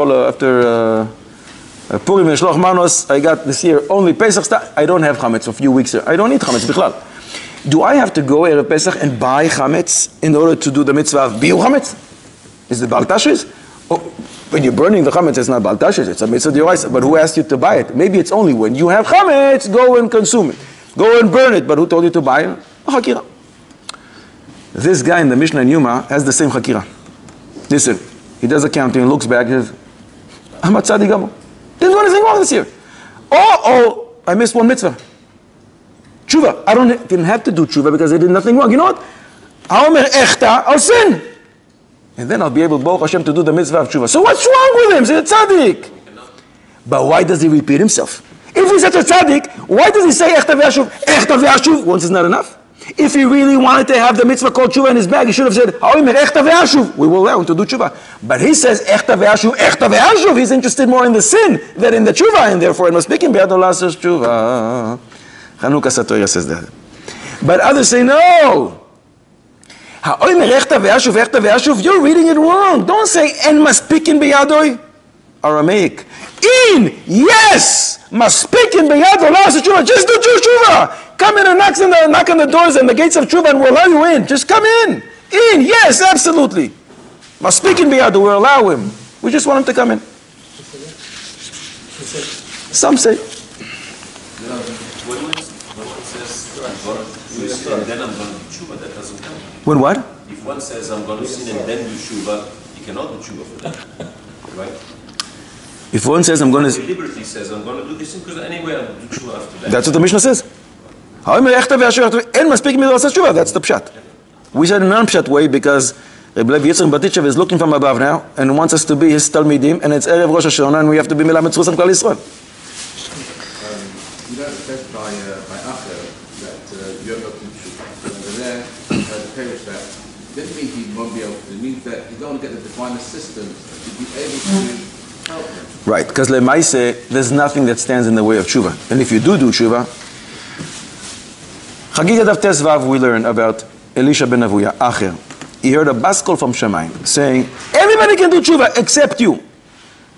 Purim and Shloch Manos. I got this year only Pesach stuff. I don't have Chametz for a few weeks here. I don't need Chametz Bichlal. Do I have to go Erev Pesach and buy Chametz in order to do the mitzvah of Biu Chametz? Is it Baal Tashris? Oh, when you're burning the Chametz, it's not Baal Tashris. It's a mitzvah d'oraisa. But who asked you to buy it? Maybe it's only when you have Chametz, go and consume it. Go and burn it. But who told you to buy it? A Chakira. This guy in the Mishnah and Yuma has the same Chakira. Listen, he does accounting and looks back and says, I'm a tzaddik gamor. Didn't do anything wrong this year. Oh, I missed one mitzvah. Tshuva. I didn't have to do tshuva because I did nothing wrong. You know what? I'll sin. And then I'll be able, Baruch Hashem, to do the mitzvah of tshuva. So what's wrong with him? He's a tzaddik. But why does he repeat himself? If he's such a tzaddik, why does he say echta ve'ashuv? Echta ve'ashuv once is not enough. If he really wanted to have the mitzvah called tshuva in his bag, he should have said, echta ve'ashuv. We will allow him to do tshuva. But he says echta ve'ashuv, echta ve'ashuv. He's interested more in the sin than in the tshuva, and therefore it must be in be'adollah says tshuva. Chanukah Satorah says that. But others say no. You're reading it wrong. Don't say en maspikin beyadoi. Aramaic. In, yes, maspikin beyadoi. Just do tshuva. Come in and knock on the doors and the gates of tshuva, and we'll allow you in. Just come in. In, yes, absolutely. Maspikin beyadoi, we'll allow him. We just want him to come in. Some say. And then I'm going to do tshuva, that doesn't count. When what? If one says I'm going to sin and then do tshuva, you cannot do tshuva for that, right? If one says I'm going to... deliberately says I'm going to do this sin because anyway I'll do tshuva after that. That's what the Mishnah says. That's the pshat. We said in a non-pshat way because Reb Levi Yitzchak Batitchev is looking from above now and wants us to be his Talmidim, and it's Erev Rosh Hashanah and we have to be Melamed Zchus on Klal Yisrael. You don't attest by Acher that you're not in tshuva. Over there, the parish that didn't mean he won't be able to. It means that you don't get the divine assistance to be able to help him. Right, because Lemaise, there's nothing that stands in the way of tshuva. And if you do tshuva, Chagigat of Tesvav, we learn about Elisha ben Avuya, Acher. He heard a baskol from Shamayim saying, everybody can do tshuva except you.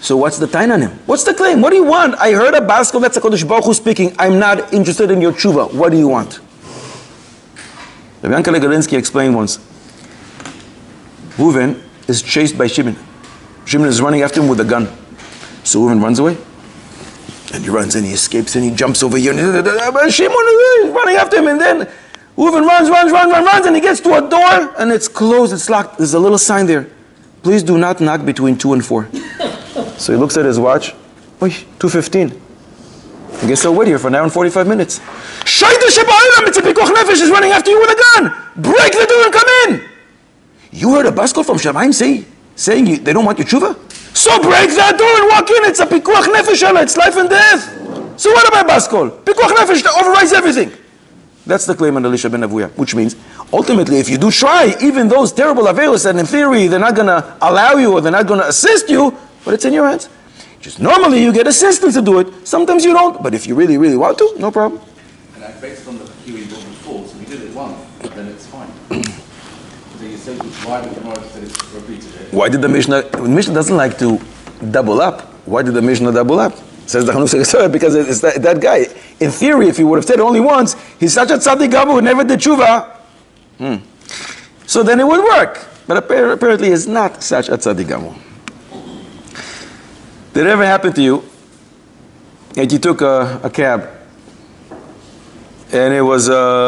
So what's the tain on him? What's the claim? What do you want? I heard a Baskol, that's HaKadosh Baruch Hu speaking. I'm not interested in your tshuva. What do you want? Rabbi Yankele Galinsky explained once. Reuven is chased by Shimon. Shimon is running after him with a gun. So Reuven runs away. And he runs and he escapes and he jumps over here. And Shimon is running after him. And then Reuven runs and he gets to a door and it's closed, it's locked. There's a little sign there. Please do not knock between 2 and 4. So he looks at his watch. 2:15. I guess I'll wait here for an hour and 45 minutes. Shaita Sheba'ilam, it's a Pikuach Nefesh is running after you with a gun. Break the door and come in. You heard a Baskol from Shamayim saying they don't want your tshuva? So break that door and walk in. It's a Pikuach Nefesh, it's life and death. So what about Baskol? Pikuach Nefesh overrides everything. That's the claim on Elisha ben Avuya, which means, ultimately, if you do try, even those terrible averos that in theory they're not going to allow you or they're not going to assist you, but it's in your hands. Just normally you get assistance to do it. Sometimes you don't, but if you really, really want to, no problem. And based on the Kiwi book before, so we did it once, then it's fine. So you said why the Gemara said it's repeated it. Why did the Mishnah doesn't like to double up. Why did the Mishnah double up? Says the Chanukah Gesara, because it's that guy. In theory, if he would have said only once, he's such a tzaddik gabu who never did tshuva. So then it would work. But apparently he's not such a tzaddik gabu. Did it ever happen to you that you took a cab and it was,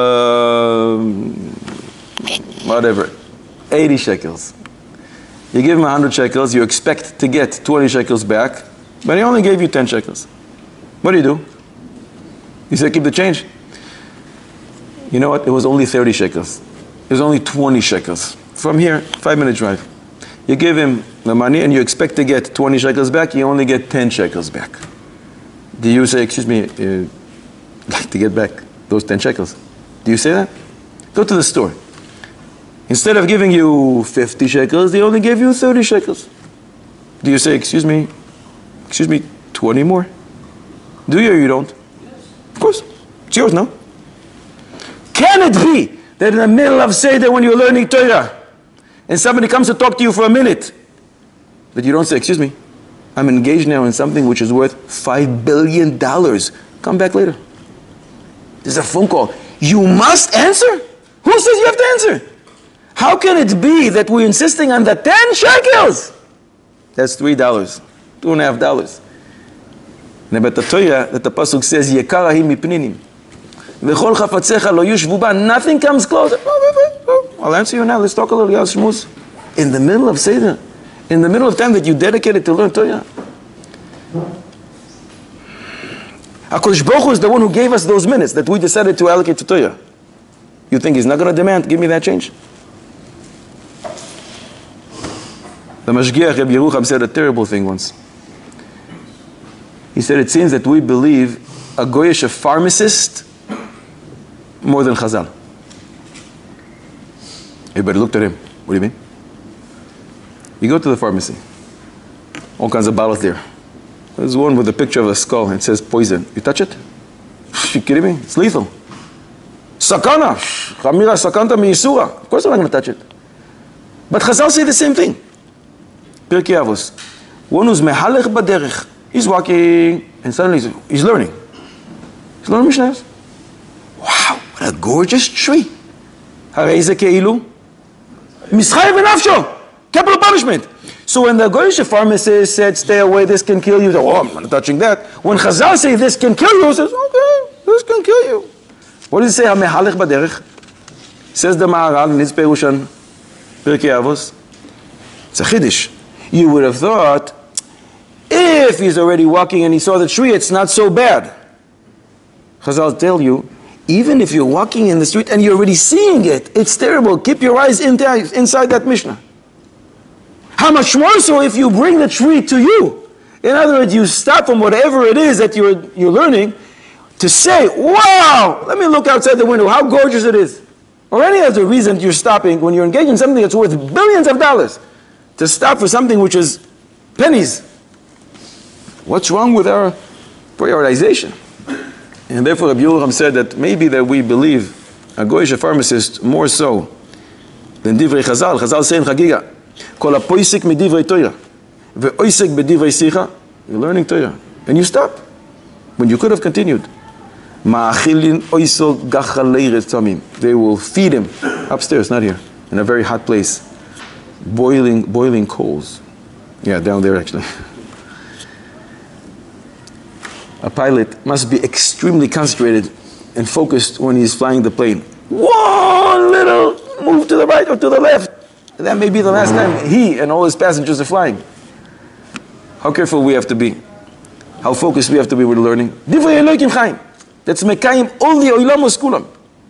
whatever, 80 shekels. You give him 100 shekels, you expect to get 20 shekels back, but he only gave you 10 shekels. What do? You say, keep the change. You know what? It was only 30 shekels. It was only 20 shekels. From here, 5-minute drive. You give him the money and you expect to get 20 shekels back, you only get 10 shekels back. Do you say, excuse me, I'd like to get back those 10 shekels? Do you say that? Go to the store. Instead of giving you 50 shekels, they only gave you 30 shekels. Do you say, excuse me, 20 more? Do you or you don't? Yes. Of course. It's yours, no? Can it be that in the middle of Seder when you're learning Torah and somebody comes to talk to you for a minute, that you don't say, excuse me, I'm engaged now in something which is worth $5 billion. Come back later. There's a phone call. You must answer? Who says you have to answer? How can it be that we're insisting on the 10 shekels? That's $3, $2.50. And about the Torah, that the pasuk says, Yekar ahim mipninim. V'chol chafatzecha lo yushvu ba. Nothing comes close. I'll answer you now. Let's talk a little Yas Shmuz. In the middle of Seder, in the middle of time that you dedicated to learn Torah. HaKadosh Baruch Hu is the one who gave us those minutes that we decided to allocate to Torah. You think he's not going to demand, give me that change? The Mashgiach Reb Yerucham said a terrible thing once. He said, it seems that we believe a goyish, a pharmacist, more than Chazal. Everybody looked at him. What do you mean? You go to the pharmacy. All kinds of bottles there. There's one with a picture of a skull and it says poison. You touch it? You kidding me? It's lethal. Sakana. Chamira sakanta miyisura. Of course I'm not going to touch it. But Chazal say the same thing. Pirkei Avos. One who's mehalech baderech. He's walking and suddenly he's learning. He's learning Mishnahs. Wow, what a gorgeous tree. Harei ze keilu mischai v'nafsho. Capital punishment. So when the Goyish pharmacist said, stay away, this can kill you, he said, oh, I'm not touching that. When Chazal say this can kill you, he says, okay, this can kill you. What does it say? HaMehalech baderech. Says the Maharal in his Perushan, Pirkei Avos. It's a chiddush. You would have thought, if he's already walking and he saw the tree, it's not so bad. Chazal tell you, even if you're walking in the street and you're already seeing it, it's terrible. Keep your eyes inside that Mishnah. How much more so if you bring the tree to you? In other words, you stop from whatever it is that you're learning to say, wow, let me look outside the window, how gorgeous it is. Or any other reason you're stopping when you're engaged in something that's worth billions of dollars. To stop for something which is pennies. What's wrong with our prioritization? And therefore Rabbi Yerucham said that maybe that we believe a Goyish pharmacist more so than Divrei Chazal. Chazal say in Chagiga, Kol hapoisik midivrei Torah. Ve'oisek b'divrei sicha. You're learning Torah. And you stop. When you could have continued. Ma'achilin oiso gachalei retzamim. They will feed him. Upstairs, not here. In a very hot place. Boiling coals. Yeah, down there actually. A pilot must be extremely concentrated and focused when he's flying the plane. One little move to the right or to the left. And that may be the last time he and all his passengers are flying. How careful we have to be. How focused we have to be with learning. Divrei Elokim Chaim. That's mekayim all the oilamos kulam.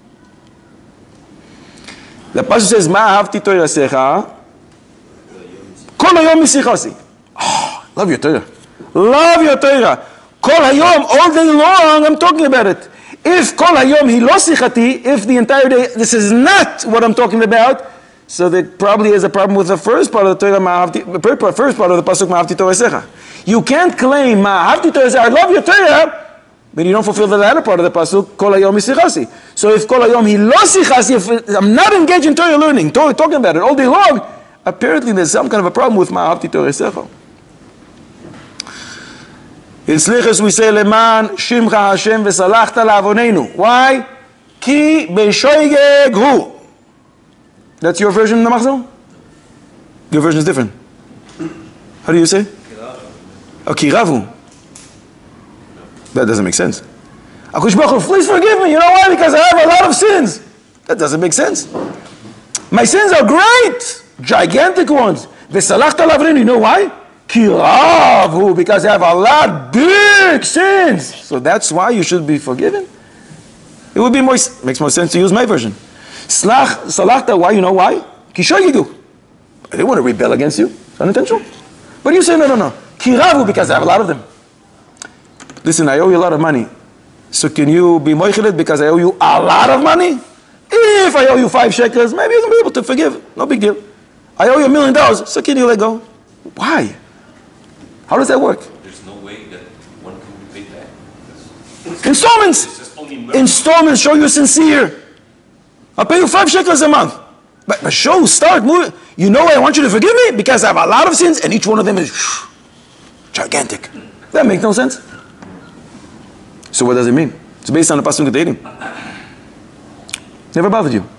The passage says, Ma ahavti toirasecha, kol hayom misichasi. Oh, love your Torah. Love your Torah. Kol hayom, all day long, I'm talking about it. If kol hayom hi lo sichati, if the entire day, this is not what I'm talking about, so there probably is a problem with the first part of the Torah, the first part of the pasuk, Ma ahavti toirasecha. You can't claim, Ma ahavti toirasecha, I love your Torah, but you don't fulfill the latter part of the pasuk, kol hayom misichasi. So if kol hayom hi lo sichasi, if I'm not engaged in Torah learning, talking about it all day long, apparently there's some kind of a problem with Ma ahavti toirasecha. In Slichus we say, Leman Shimcha Hashem v'salachta la'avonenu. Why? Ki b'shoigeg hu. That's your version in the Machzor? Your version is different. How do you say? Oh, ki ravu. That doesn't make sense. HaKadosh Baruch Hu, please forgive me. You know why? Because I have a lot of sins. That doesn't make sense. My sins are great. Gigantic ones. V'salachta la'avonenu. You know why? Kiravu, because I have a lot big sins. So that's why you should be forgiven. It would be more, makes more sense to use my version. Salachta, why? You know why? Kishoyigu. I didn't want to rebel against you. It's unintentional. But you say, no. Kiravu, because I have a lot of them. Listen, I owe you a lot of money. So can you be moichelet because I owe you a lot of money? If I owe you 5 shekels, maybe you'll be able to forgive. No big deal. I owe you $1 million, so can you let go? Why? How does that work? There's no way that one can be paid back. Installments! Installments show you're sincere. I'll pay you 5 shekels a month. But start moving. You know why I want you to forgive me? Because I have a lot of sins and each one of them is gigantic. That makes no sense. So what does it mean? It's based on the Pasuk Tehillim. Never bothered you.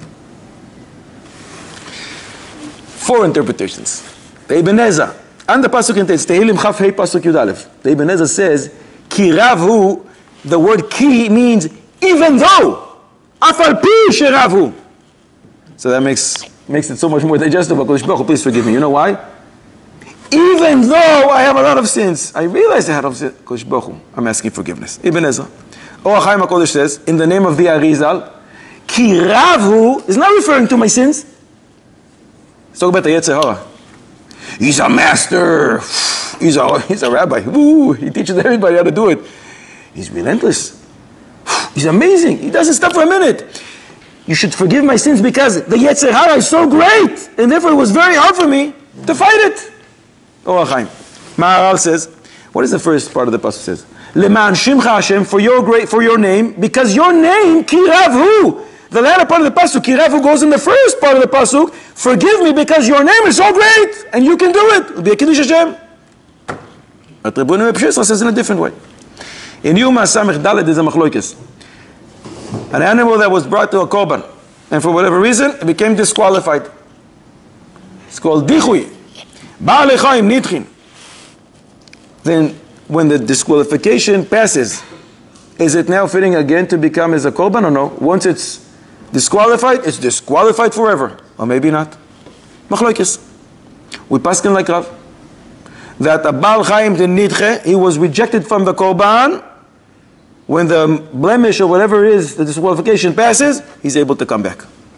4 interpretations. The Ibn Ezra. And the Pasuk in Tehillim Chaf Hei Pasuk Yud Aleph. The Ibn Ezra says, Ki Ravu, the word ki means even though. Afal pi sheravu. So that makes it so much more digestible. HaKadosh Baruch Hu, please forgive me. You know why? Even though I have a lot of sins, I realize I had a lot of sins. HaKadosh Baruch Hu, I'm asking forgiveness. Ibn Ezra. Or Chaim HaKodesh says, in the name of the Arizal, Ki Ravu is not referring to my sins. Let's talk about the Yetzer Hara. He's a master. He's a rabbi. Ooh, he teaches everybody how to do it. He's relentless. He's amazing. He doesn't stop for a minute. You should forgive my sins because the Yetzer Hara is so great, and therefore it was very hard for me to fight it. Oh, Chaim. Maharal says, what is the first part of the pasuk says? Leman Shimcha Hashem, for your name, because your name Kiravu. The latter part of the pasuk, Kiravu, goes in the first part of the pasuk. Forgive me because your name is so great and you can do it. It'll be a Kiddush Hashem. But Rebbeinu Epshesra says in a different way. In Yuma Samech Dalet is a machloikis. An animal that was brought to a korban, and for whatever reason, it became disqualified. It's called Dichui. Ba'alei Chaim Nitchin. Then, when the disqualification passes, is it now fitting again to become as a korban or no? Once it's disqualified forever. Or maybe not. Machloikis. We paskin like Rav. That a Baal Chaim de Nidche, he was rejected from the korban. When the blemish or whatever it is, the disqualification passes, he's able to come back.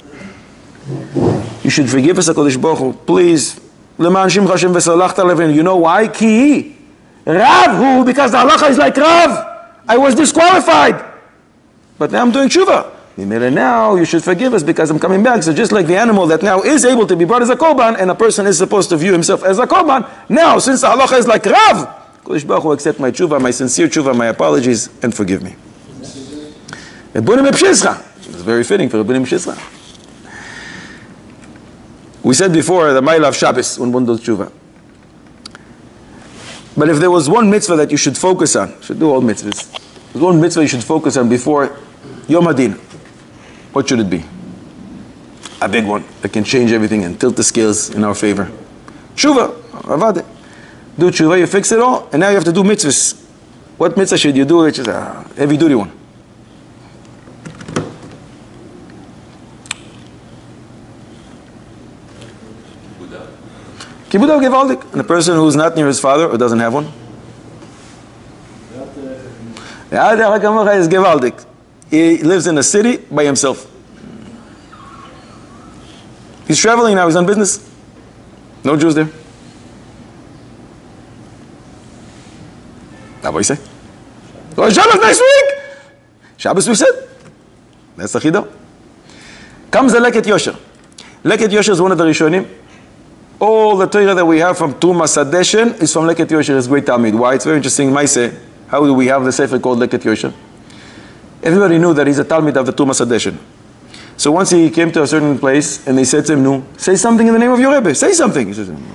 You should forgive us, HaKadosh Baruch Hu. Please. Leman Shimcha Hashem v'salachta levin. You know why? Ki Rav Hu, because the halacha is like Rav. I was disqualified. But now I'm doing tshuva. Now you should forgive us because I'm coming back. So just like the animal that now is able to be brought as a korban, and a person is supposed to view himself as a korban, now since the halacha is like Rav, HaKadosh Baruch Hu, accept my tshuva, my sincere tshuva, my apologies, and forgive me. Rebbeinu Epshesra. It's very fitting for Rebbeinu Epshesra. We said before the Ma'ila of Shabbos when one does tshuva. But if there was one mitzvah that you should focus on, you should do all mitzvahs. There's one mitzvah you should focus on before Yom Hadin. What should it be? A big one that can change everything and tilt the scales in our favor. Tshuva, avade. Do tshuva, you fix it all, and now you have to do mitzvahs. What mitzvah should you do? Which is a heavy duty one. Kibud Gevaldik. And a person who's not near his father or doesn't have one. Is Gevaldik. He lives in a city by himself. He's traveling now, he's on business. No Jews there. Now what do you say? Oh, Shabbos next week! Shabbos we said. That's the Chidah. Comes the Leket Yosher. Leket Yosher is one of the Rishonim. All the Torah that we have from Tumas Adeshen is from Leket Yosher, his great Talmid. Why? It's very interesting. Maaseh. How do we have the Sefer called Leket Yosher? Everybody knew that he's a Talmid of the Tumas Adeshen. So once he came to a certain place and they said to him, "No, say something in the name of your Rebbe. Say something." He says, "You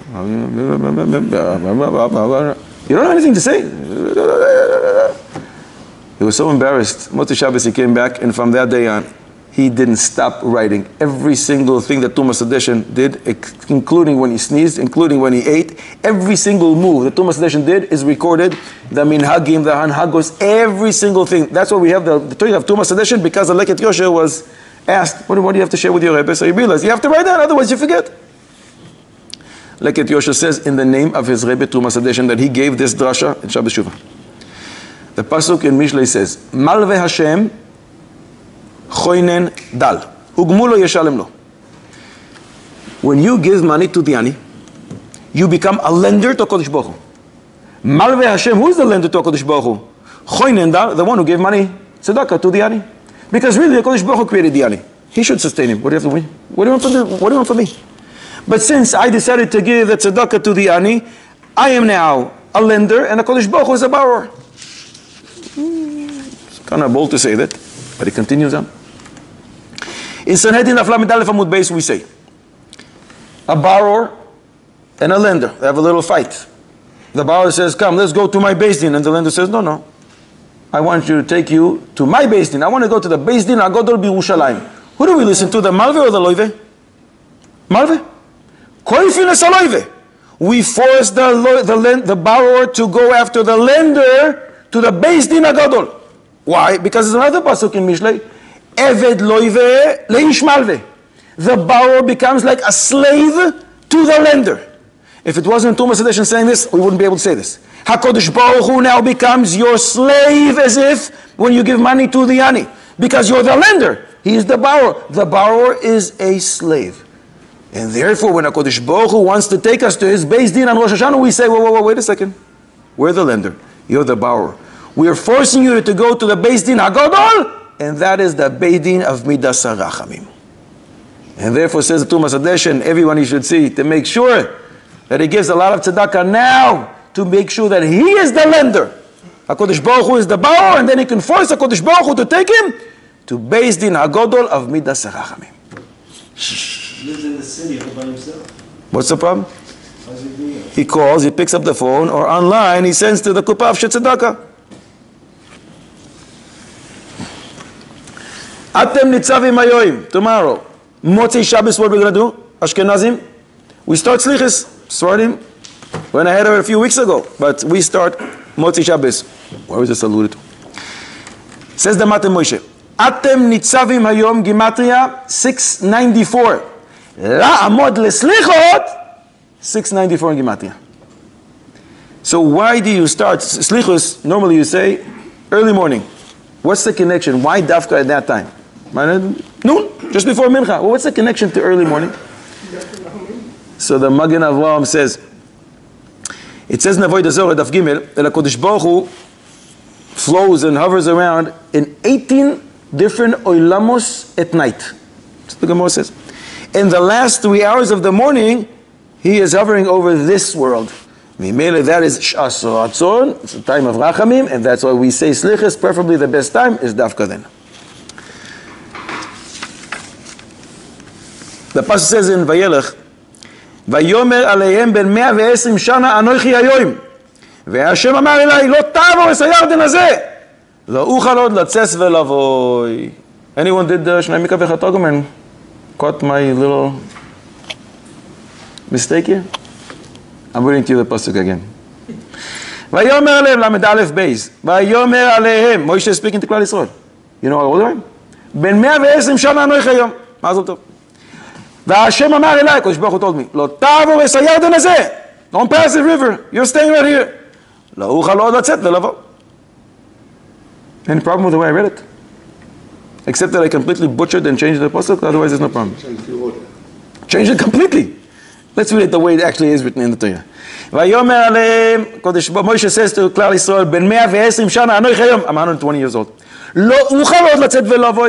don't have anything to say." He was so embarrassed. Motzei Shabbos he came back, and from that day on, he didn't stop writing every single thing that Tumas Adeshen did, including when he sneezed, including when he ate. Every single move that Tumas Adeshen did is recorded. The minhagim, the hanhagos, every single thing. That's why we have the Torah of Tumas Adeshen, because the Leket Yosher was asked, what do you have to share with your Rebbe? So he realized, you have to write down, otherwise you forget. Leket Yosher says in the name of his Rebbe Tumas Adeshen that he gave this drasha in Shabbos Shuvah. The pasuk in Mishlei says, Malve Hashem choinen dal, ugmulo yeshalem lo. When you give money to the ani, you become a lender to Kodesh Baruch Hu. Malve Hashem, who is the lender to Kodesh Baruch Hu? Choinen dal, the one who gave money, tzedakah, to the ani. Because really, Kodesh Baruch Hu created the ani. He should sustain him. What do you have to win? What do you want from me? But since I decided to give the tzedakah to the ani, I am now a lender, and the Kodesh Baruch Hu is a borrower. It's kind of bold to say that, but it continues on. In Sanhedrin Daf Lamed Aleph Amud Beis we say, a borrower and a lender, they have a little fight. The borrower says, come, let's go to my Beis Din. And the lender says, no. I want you to take you to my Beis Din. I want to go to the Beis Din Agadol B'Yerushalayim. Who do we listen to, the Malve or the Loive? Malve? Koifin es Loive. We force the borrower to go after the lender to the Beis Din Agadol. Why? Because there's another pasuk in Mishlei. Eved Loive leish Malve. The borrower becomes like a slave to the lender. If it wasn't Tumas Adeshen saying this, we wouldn't be able to say this. HaKadosh Baruch Hu now becomes your slave, as if when you give money to the ani. Because you're the lender. He is the borrower. The borrower is a slave. And therefore, when HaKadosh Baruch Hu wants to take us to his Beis Din on Rosh Hashanah, we say, whoa, wait a second. We're the lender. You're the borrower. We are forcing you to go to the Beis Din HaGadol, and that is the Beis Din of Midas HaRachamim. And therefore, says the Tumas Adeshen, everyone you should see, to make sure that he gives a lot of tzedakah now, to make sure that he is the lender. HaKadosh Baruch Hu is the borrower, and then he can force HaKadosh Baruch Hu to take him to Beis Din HaGadol of Midas HaRachamim. He lives in the city all by himself. What's the problem? He calls, he picks up the phone, or online, he sends to the Kuppah of Tzedakah. Atem nitzavim hayoim. Tomorrow, Motzei Shabbos, what we're going to do? Ashkenazim. We start Slichos. Starting, went ahead of it a few weeks ago, but we start Motzei Shabbos. Where was this alluded to? Says the Matem Moshe. Atem nitzavim hayom gimatria 694. La'amod leslichot 694 in gimatria. So why do you start Slichos? Normally you say early morning. What's the connection? Why dafka at that time? Noon, just before Mincha. Well, what's the connection to early morning? So the Magen Avraham says, it says in Avodah Zorah Daf Gimel, that HaKadosh Baruch Hu flows and hovers around in 18 different oilamos at night. That's what the Gemara says. In the last 3 hours of the morning, he is hovering over this world. That is Sh'as Ratzon, it's the time of Rachamim, and that's why we say Slichos, preferably the best time is Dafka then. The passage says in Vayelech, Vayomer aleihem ben 120 shana anochi hayoim. והשם אמר אליי, לא תעבור את הירדן הזה, לא אוכל עוד לצאת ולבוי. Anyone did Shnei Mikveh Chatagum and caught my little mistake here? I'm reading to you the pasuk again. ויאמר עליהם למד א' בייס, ויאמר עליהם, מוישה speaking to כלל ישראל. You know how old I am? בן 120 שנה אנוכי היום. מה זאת טוב? והשם אמר אליי, הקדוש ברוך הוא told me, לא תעבור את הירדן הזה. Don't pass the river. You're staying right here. לא אוכל עוד לצאת ולבוא. Any problem with the way I read it? Except that I completely butchered and changed the pasuk, otherwise there's no problem. Change it completely. Let's read it the way it actually is written in the Torah. ויאמר עליהם, Moshe says to כלל ישראל, בן 120 שנה אנוכי היום, I'm 120 years old. לא אוכל עוד לצאת ולבוא.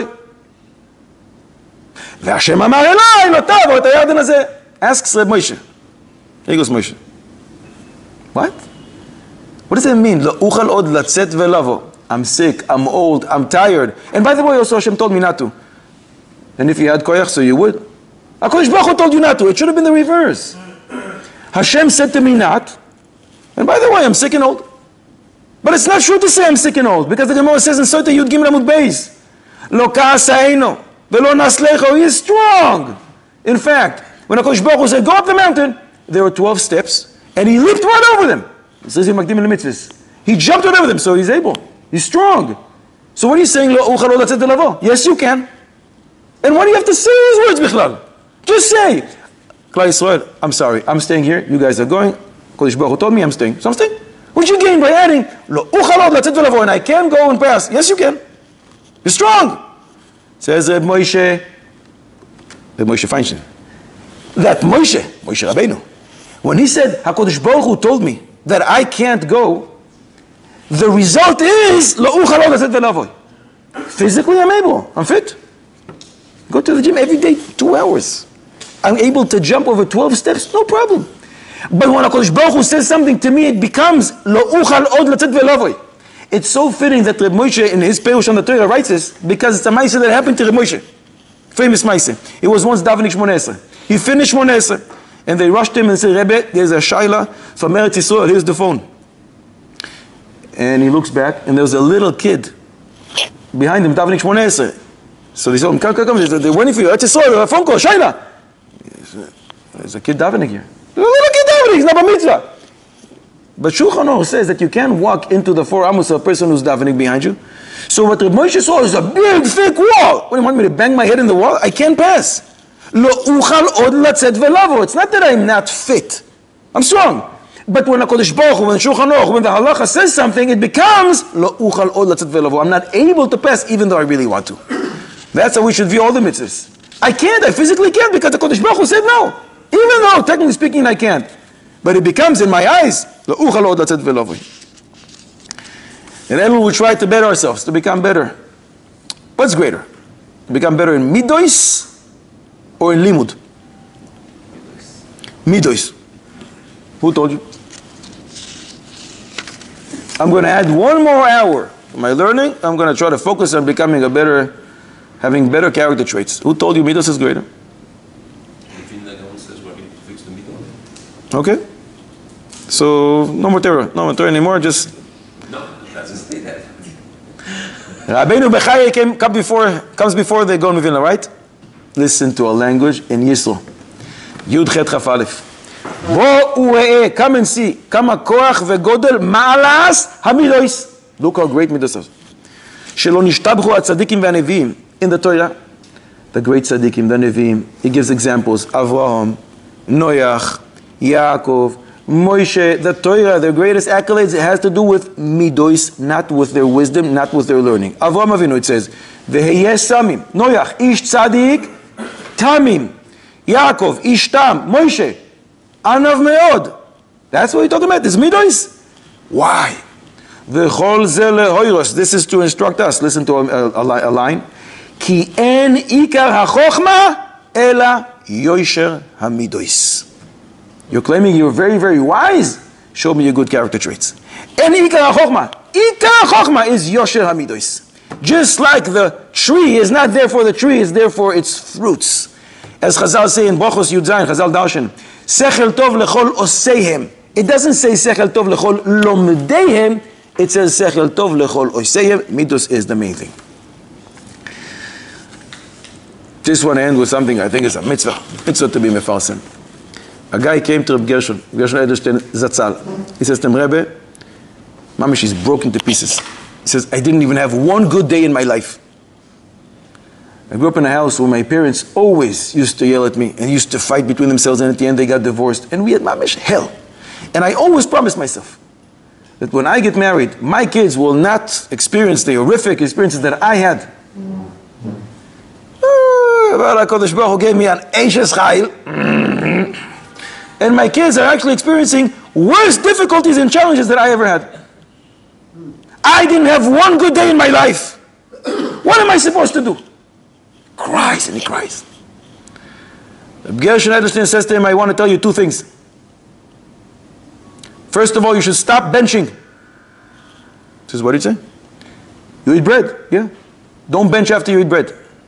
והשם אמר אליי, לא תעבור את הירדן הזה. Asks Reb Moshe. Here goes Moshe. What? What does it mean? לא אוכל עוד לצאת ולבוא. I'm sick, I'm old, I'm tired. And by the way, also Hashem told me not to. And if you had koyach, so you would. HaKadosh Baruch Hu told you not to. It should have been the reverse. Hashem said to me not. And by the way, I'm sick and old. But it's not true to say I'm sick and old, because the Gemara says in Sota Yud Gimel Amud Beis, Lo ka'asaino, velo naslecho, he is strong. In fact, when HaKadosh Baruch Hu said, go up the mountain, there were 12 steps, and he leaped right over them. It says in Makdim in the mitzvahs. He jumped right over them, so he's able. He's strong. So what are you saying? Yes, you can. And why do you have to say these words, Bichlal? Just say, Klal Yisrael, I'm sorry, I'm staying here. You guys are going. Kodesh Baruch Hu told me I'm staying. So I'm staying. What did you gain by adding, and I can go and pass? Yes, you can. You're strong. Says Moshe Feinstein. That Moshe Rabbeinu, when he said, HaKadosh Baruch Hu told me that I can't go, the result is, physically I'm able, I'm fit. Go to the gym every day, 2 hours. I'm able to jump over 12 steps, no problem. But when HaKadosh Baruch Hu says something to me, it becomes, it's so fitting that Reb Moshe in his Perush on the Torah writes this, because it's a Maaseh that happened to Reb Moshe. Famous Maaseh. It was once davening Shmoneh Esrei. He finished Shmoneh Esrei. And they rushed him and said, Rebbe, there's a Shaila from Eretz Yisrael, here's the phone. And he looks back, and there's a little kid behind him, davening Shmoneh Esrei. So they told him, come, they're waiting for you. Eretz Yisrael, a phone call, Shaila. There's a kid davening here. There's a little kid davening, he's not a mitzvah. But Shulchan Aruch says that you can't walk into the 4 amos of a person who's davening behind you. So what Reb Moshe saw is a big, thick wall. What do you want me to bang my head in the wall? I can't pass. It's not that I'm not fit. I'm strong. But when HaKadosh Baruch Hu, when Shulchan Aruch, when the halacha says something, it becomes I'm not able to pass even though I really want to. That's how we should view all the mitzvahs. I physically can't because the HaKadosh Baruch Hu said no. Even though, technically speaking, I can't. But it becomes, in my eyes, and then we will try to better ourselves, to become better. What's greater? To become better in midos or in limud? Midos. Who told you? I'm going to add 1 more hour to my learning. I'm going to try to focus on becoming having better character traits. Who told you midos is greater? Okay. So, no more Torah anymore, just... No, that's just say that. Rabbeinu Bechaya comes before the Gaon Vilna, right? Listen to a language in Yisro. Yud Chet Chaf Aleph. Bo u'e'e, come and see. Kama koach ve'godel ma'alas hamidois. Look how great midos are. Shelo nishtabchu ha'tzadikim ve'anevim. In the Torah, the great tzadikim, the Nevi'im, he gives examples. Avraham, Noach, Yaakov, Moshe, the Torah, their greatest accolades, it has to do with midos, not with their wisdom, not with their learning. Avraham Avinu, it says, V'heyeh samim, Noach, ish tzadik, tamim, Yaakov, ish tam, Moshe, anav meod. That's what we're talking about, this midos. Why? V'chol ze lehoiros, this is to instruct us. Listen to a line. Ki en ikar hachochma, ela yosher hamidos. You're claiming you're very, very wise. Show me your good character traits. And Ikar HaChochma is Yosher HaMidos. Just like the tree is not there for the tree, it's there for its fruits. As Chazal say in Brachos Yud Zayin, Chazal Darshan, Sechel Tov Lechol Oseihem. It doesn't say sechel tov lechol lomdeihem, it says sechel tov lechol oiseihem. Midos is the main thing. Just want to end with something I think is a mitzvah. Mitzvah to be mefarsim. A guy came to Reb Gershon Edelstein Zatzal. He says to him, Rebbe, Mamish is broken to pieces. He says, I didn't even have one good day in my life. I grew up in a house where my parents always used to yell at me and used to fight between themselves, and at the end they got divorced. And we had Mamish hell. And I always promised myself that when I get married, my kids will not experience the horrific experiences that I had. But HaKadosh Baruch Hu gave me an Eishes Chayil. And my kids are actually experiencing worse difficulties and challenges that I ever had. I didn't have one good day in my life. What am I supposed to do? Cries, and he cries. Gershon Edelstein says to him, I want to tell you two things. First of all, you should stop benching. He says, what did he say? You eat bread, yeah? Don't bench after you eat bread.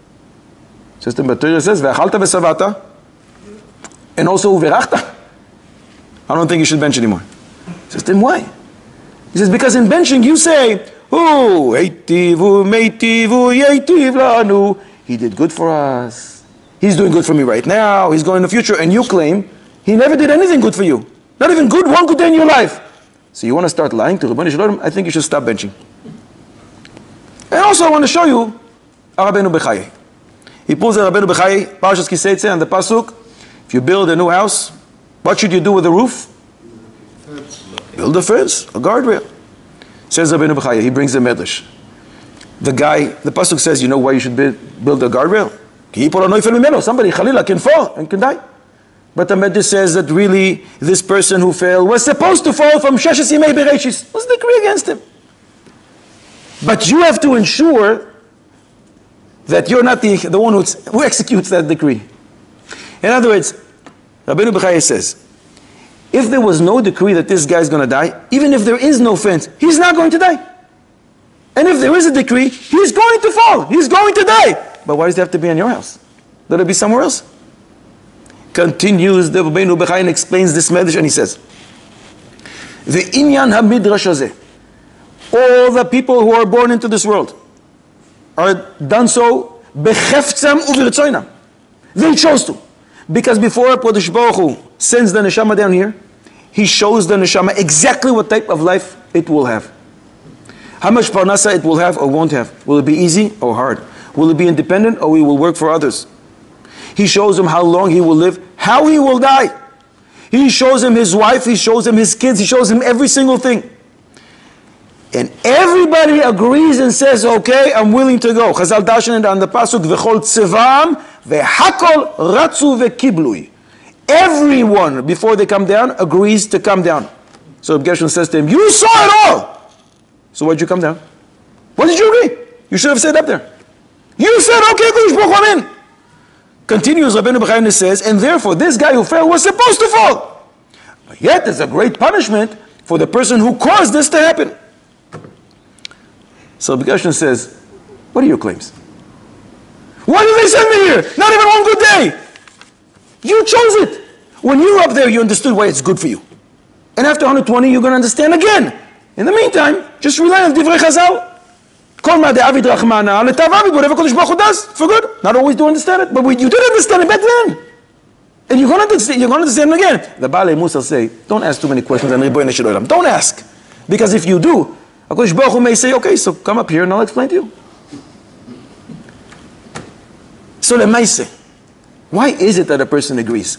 He says to him, but Torah says, Ve'achalta ve'savata, and also uverachta. I don't think you should bench anymore. He says to him, why? He says, because in benching you say, oh, heitivu, meitivu, yeitiv lanu. He did good for us. He's doing good for me right now. He's going in the future. And you claim he never did anything good for you. Not even good, one good day in your life. So you want to start lying to Ribono Shel Olam? I think you should stop benching. And also I want to show you Rabbeinu Bechai. He pulls out Rabbeinu Bechai, Parshas Kiseitze, and the Pasuk. If you build a new house, what should you do with the roof? Build a fence, a guardrail. Says Rabbeinu Bechai, he brings the medrash. The Pasuk says, you know why you should build a guardrail? Somebody, Khalila, can fall and can die. But the medrash says that really this person who fell was supposed to fall from Sheshes Yimei Bereshis. What's the decree against him? But you have to ensure that you're not the one who executes that decree. In other words, Rabbeinu Bechai says, if there was no decree that this guy is going to die, even if there is no fence, he's not going to die. And if there is a decree, he's going to fall. He's going to die. But why does it have to be in your house? Let it be somewhere else. Continues the Rabbeinu Bechai and explains this medrash, and he says, the inyan hamidrash hazeh, all the people who are born into this world are done so becheftzam uvirtzoinam. They chose to. Because before HaKadosh Baruch Hu sends the neshama down here, he shows the neshama exactly what type of life it will have. How much parnasa it will have or won't have. Will it be easy or hard? Will it be independent or he will work for others? He shows him how long he will live, how he will die. He shows him his wife, he shows him his kids, he shows him every single thing. And everybody agrees and says, okay, I'm willing to go. Chazal Darshan on the Pasuk, V'chol tzevam, v'hakol ratzu v'kiblui. Everyone, before they come down, agrees to come down. So Gershon says to him, you saw it all! So why did you come down? What did you agree? You should have said up there. You said, okay, Kodesh Baruch Hu, I'm in. Continues Rabbeinu Bechai and says, and therefore this guy who fell was supposed to fall. But yet there's a great punishment for the person who caused this to happen. So Gershon says, what are your claims? Why did they send me here? Not even one good day. You chose it. When you were up there, you understood why it's good for you. And after 120, you're going to understand again. In the meantime, just rely on Divrei Chazal. Kol ma de'avid rachmana, letav avid, whatever Kodesh Baruch Hu does, for good. Not always do understand it, but you did understand it back then. And you're going to understand it again. The Baalei Mussar say, don't ask too many questions on Ribono Shel Olam. Don't ask. Because if you do, HaKadosh Baruch Hu may say, okay, so come up here and I'll explain to you. So lemaise, why is it that a person agrees?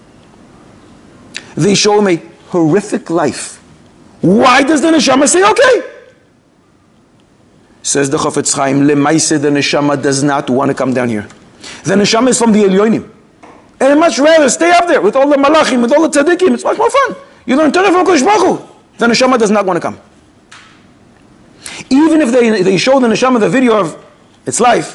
They show him a horrific life. Why does the neshama say, okay? Says the Chofetz Chaim, lemaise, the neshama does not want to come down here. The neshama is from the Elyonim. And I'd much rather stay up there with all the malachim, with all the tzaddikim. It's much more fun. You learn Torah from HaKadosh Baruch Hu. The neshama does not want to come. Even if they show the neshama the video of its life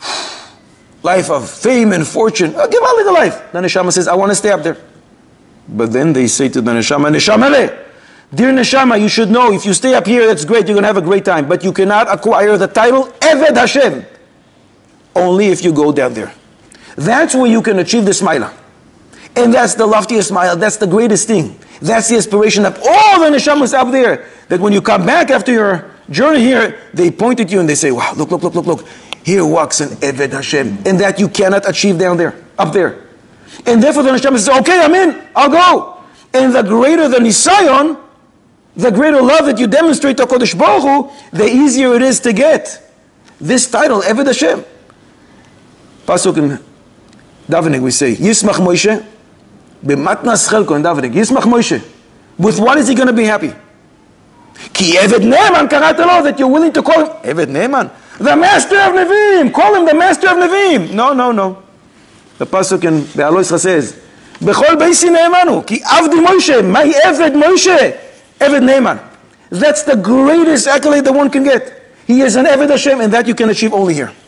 of fame and fortune, give Ali the life. The neshama says, I want to stay up there. But then they say to the neshama, neshama, dear neshama, you should know, if you stay up here, that's great, you're going to have a great time. But you cannot acquire the title Eved Hashem. Only if you go down there. That's where you can achieve the smila. And that's the loftiest smile, that's the greatest thing. That's the aspiration of all the neshamas up there. That when you come back after your journey here, they point at you and they say, wow, look, look, look, look, look. Here walks an Eved Hashem. And that you cannot achieve down there, up there. And therefore the neshama says, okay, I'm in, I'll go. And the greater the nisayon, the greater love that you demonstrate to HaKadosh Baruch Hu, the easier it is to get this title, Eved Hashem. Pasuk in davening we say, Yismach Moshe, b'matnas chelko in davening, Yismach Moshe. With what is he going to be happy? Ki Eved Ne'eman karata lo, that you're willing to call him Eved Ne'eman, the master of Nevi'im. Call him the master of Nevi'im. No, no, no. The pasuk in Be'aloischa says, Bechol beisi ne'emanu, ki avdi Moshe, my Eved Moshe, Eved Ne'eman. That's the greatest accolade that one can get. He is an Eved Hashem, and that you can achieve only here.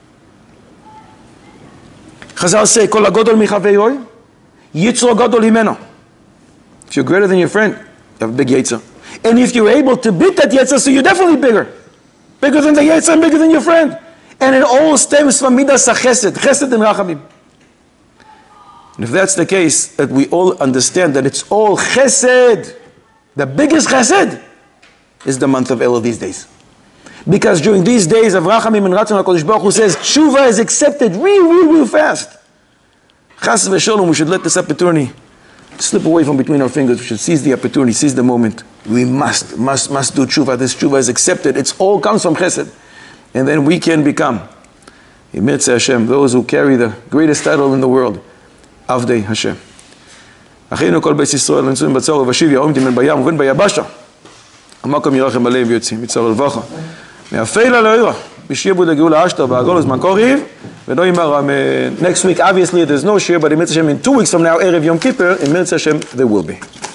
Chazal say, Kol hagodol michaveroi, yitzro godol himeno. If you're greater than your friend, you have a big yetzer. And if you're able to beat that yetzer, so you're definitely bigger. Bigger than the yetzer and bigger than your friend. And it all stems from midas hachesed, chesed and rachamim. And if that's the case, that we all understand that it's all chesed, the biggest chesed is the month of Elul these days. Because during these days of Rachamim and Ratzon HaKadosh Baruch Hu says, Tshuva is accepted real fast. Chas v'sholom, we should let this opportunity slip away from between our fingers. We should seize the opportunity, seize the moment. We must do Tshuva. This Tshuva is accepted. It all comes from chesed. And then we can become, Yimirtzeh Hashem, those who carry the greatest title in the world, Avdei Hashem. Achinu kol beis Yisrael nitzuim batzor v'shiv ya'om timen bayam uven bayabasha. המקום ירחם עליהם ויוצאים, מצור לבכה. מהפעיל על העירה, בשיעבוד הגאולה אשתר והגול הזמן קוריב, ולא יאמר, next week obviously there's no share, but in Mitzvah Hashem in 2 weeks from now, ערב יום כיפר, in Mitzvah Hashem there will be.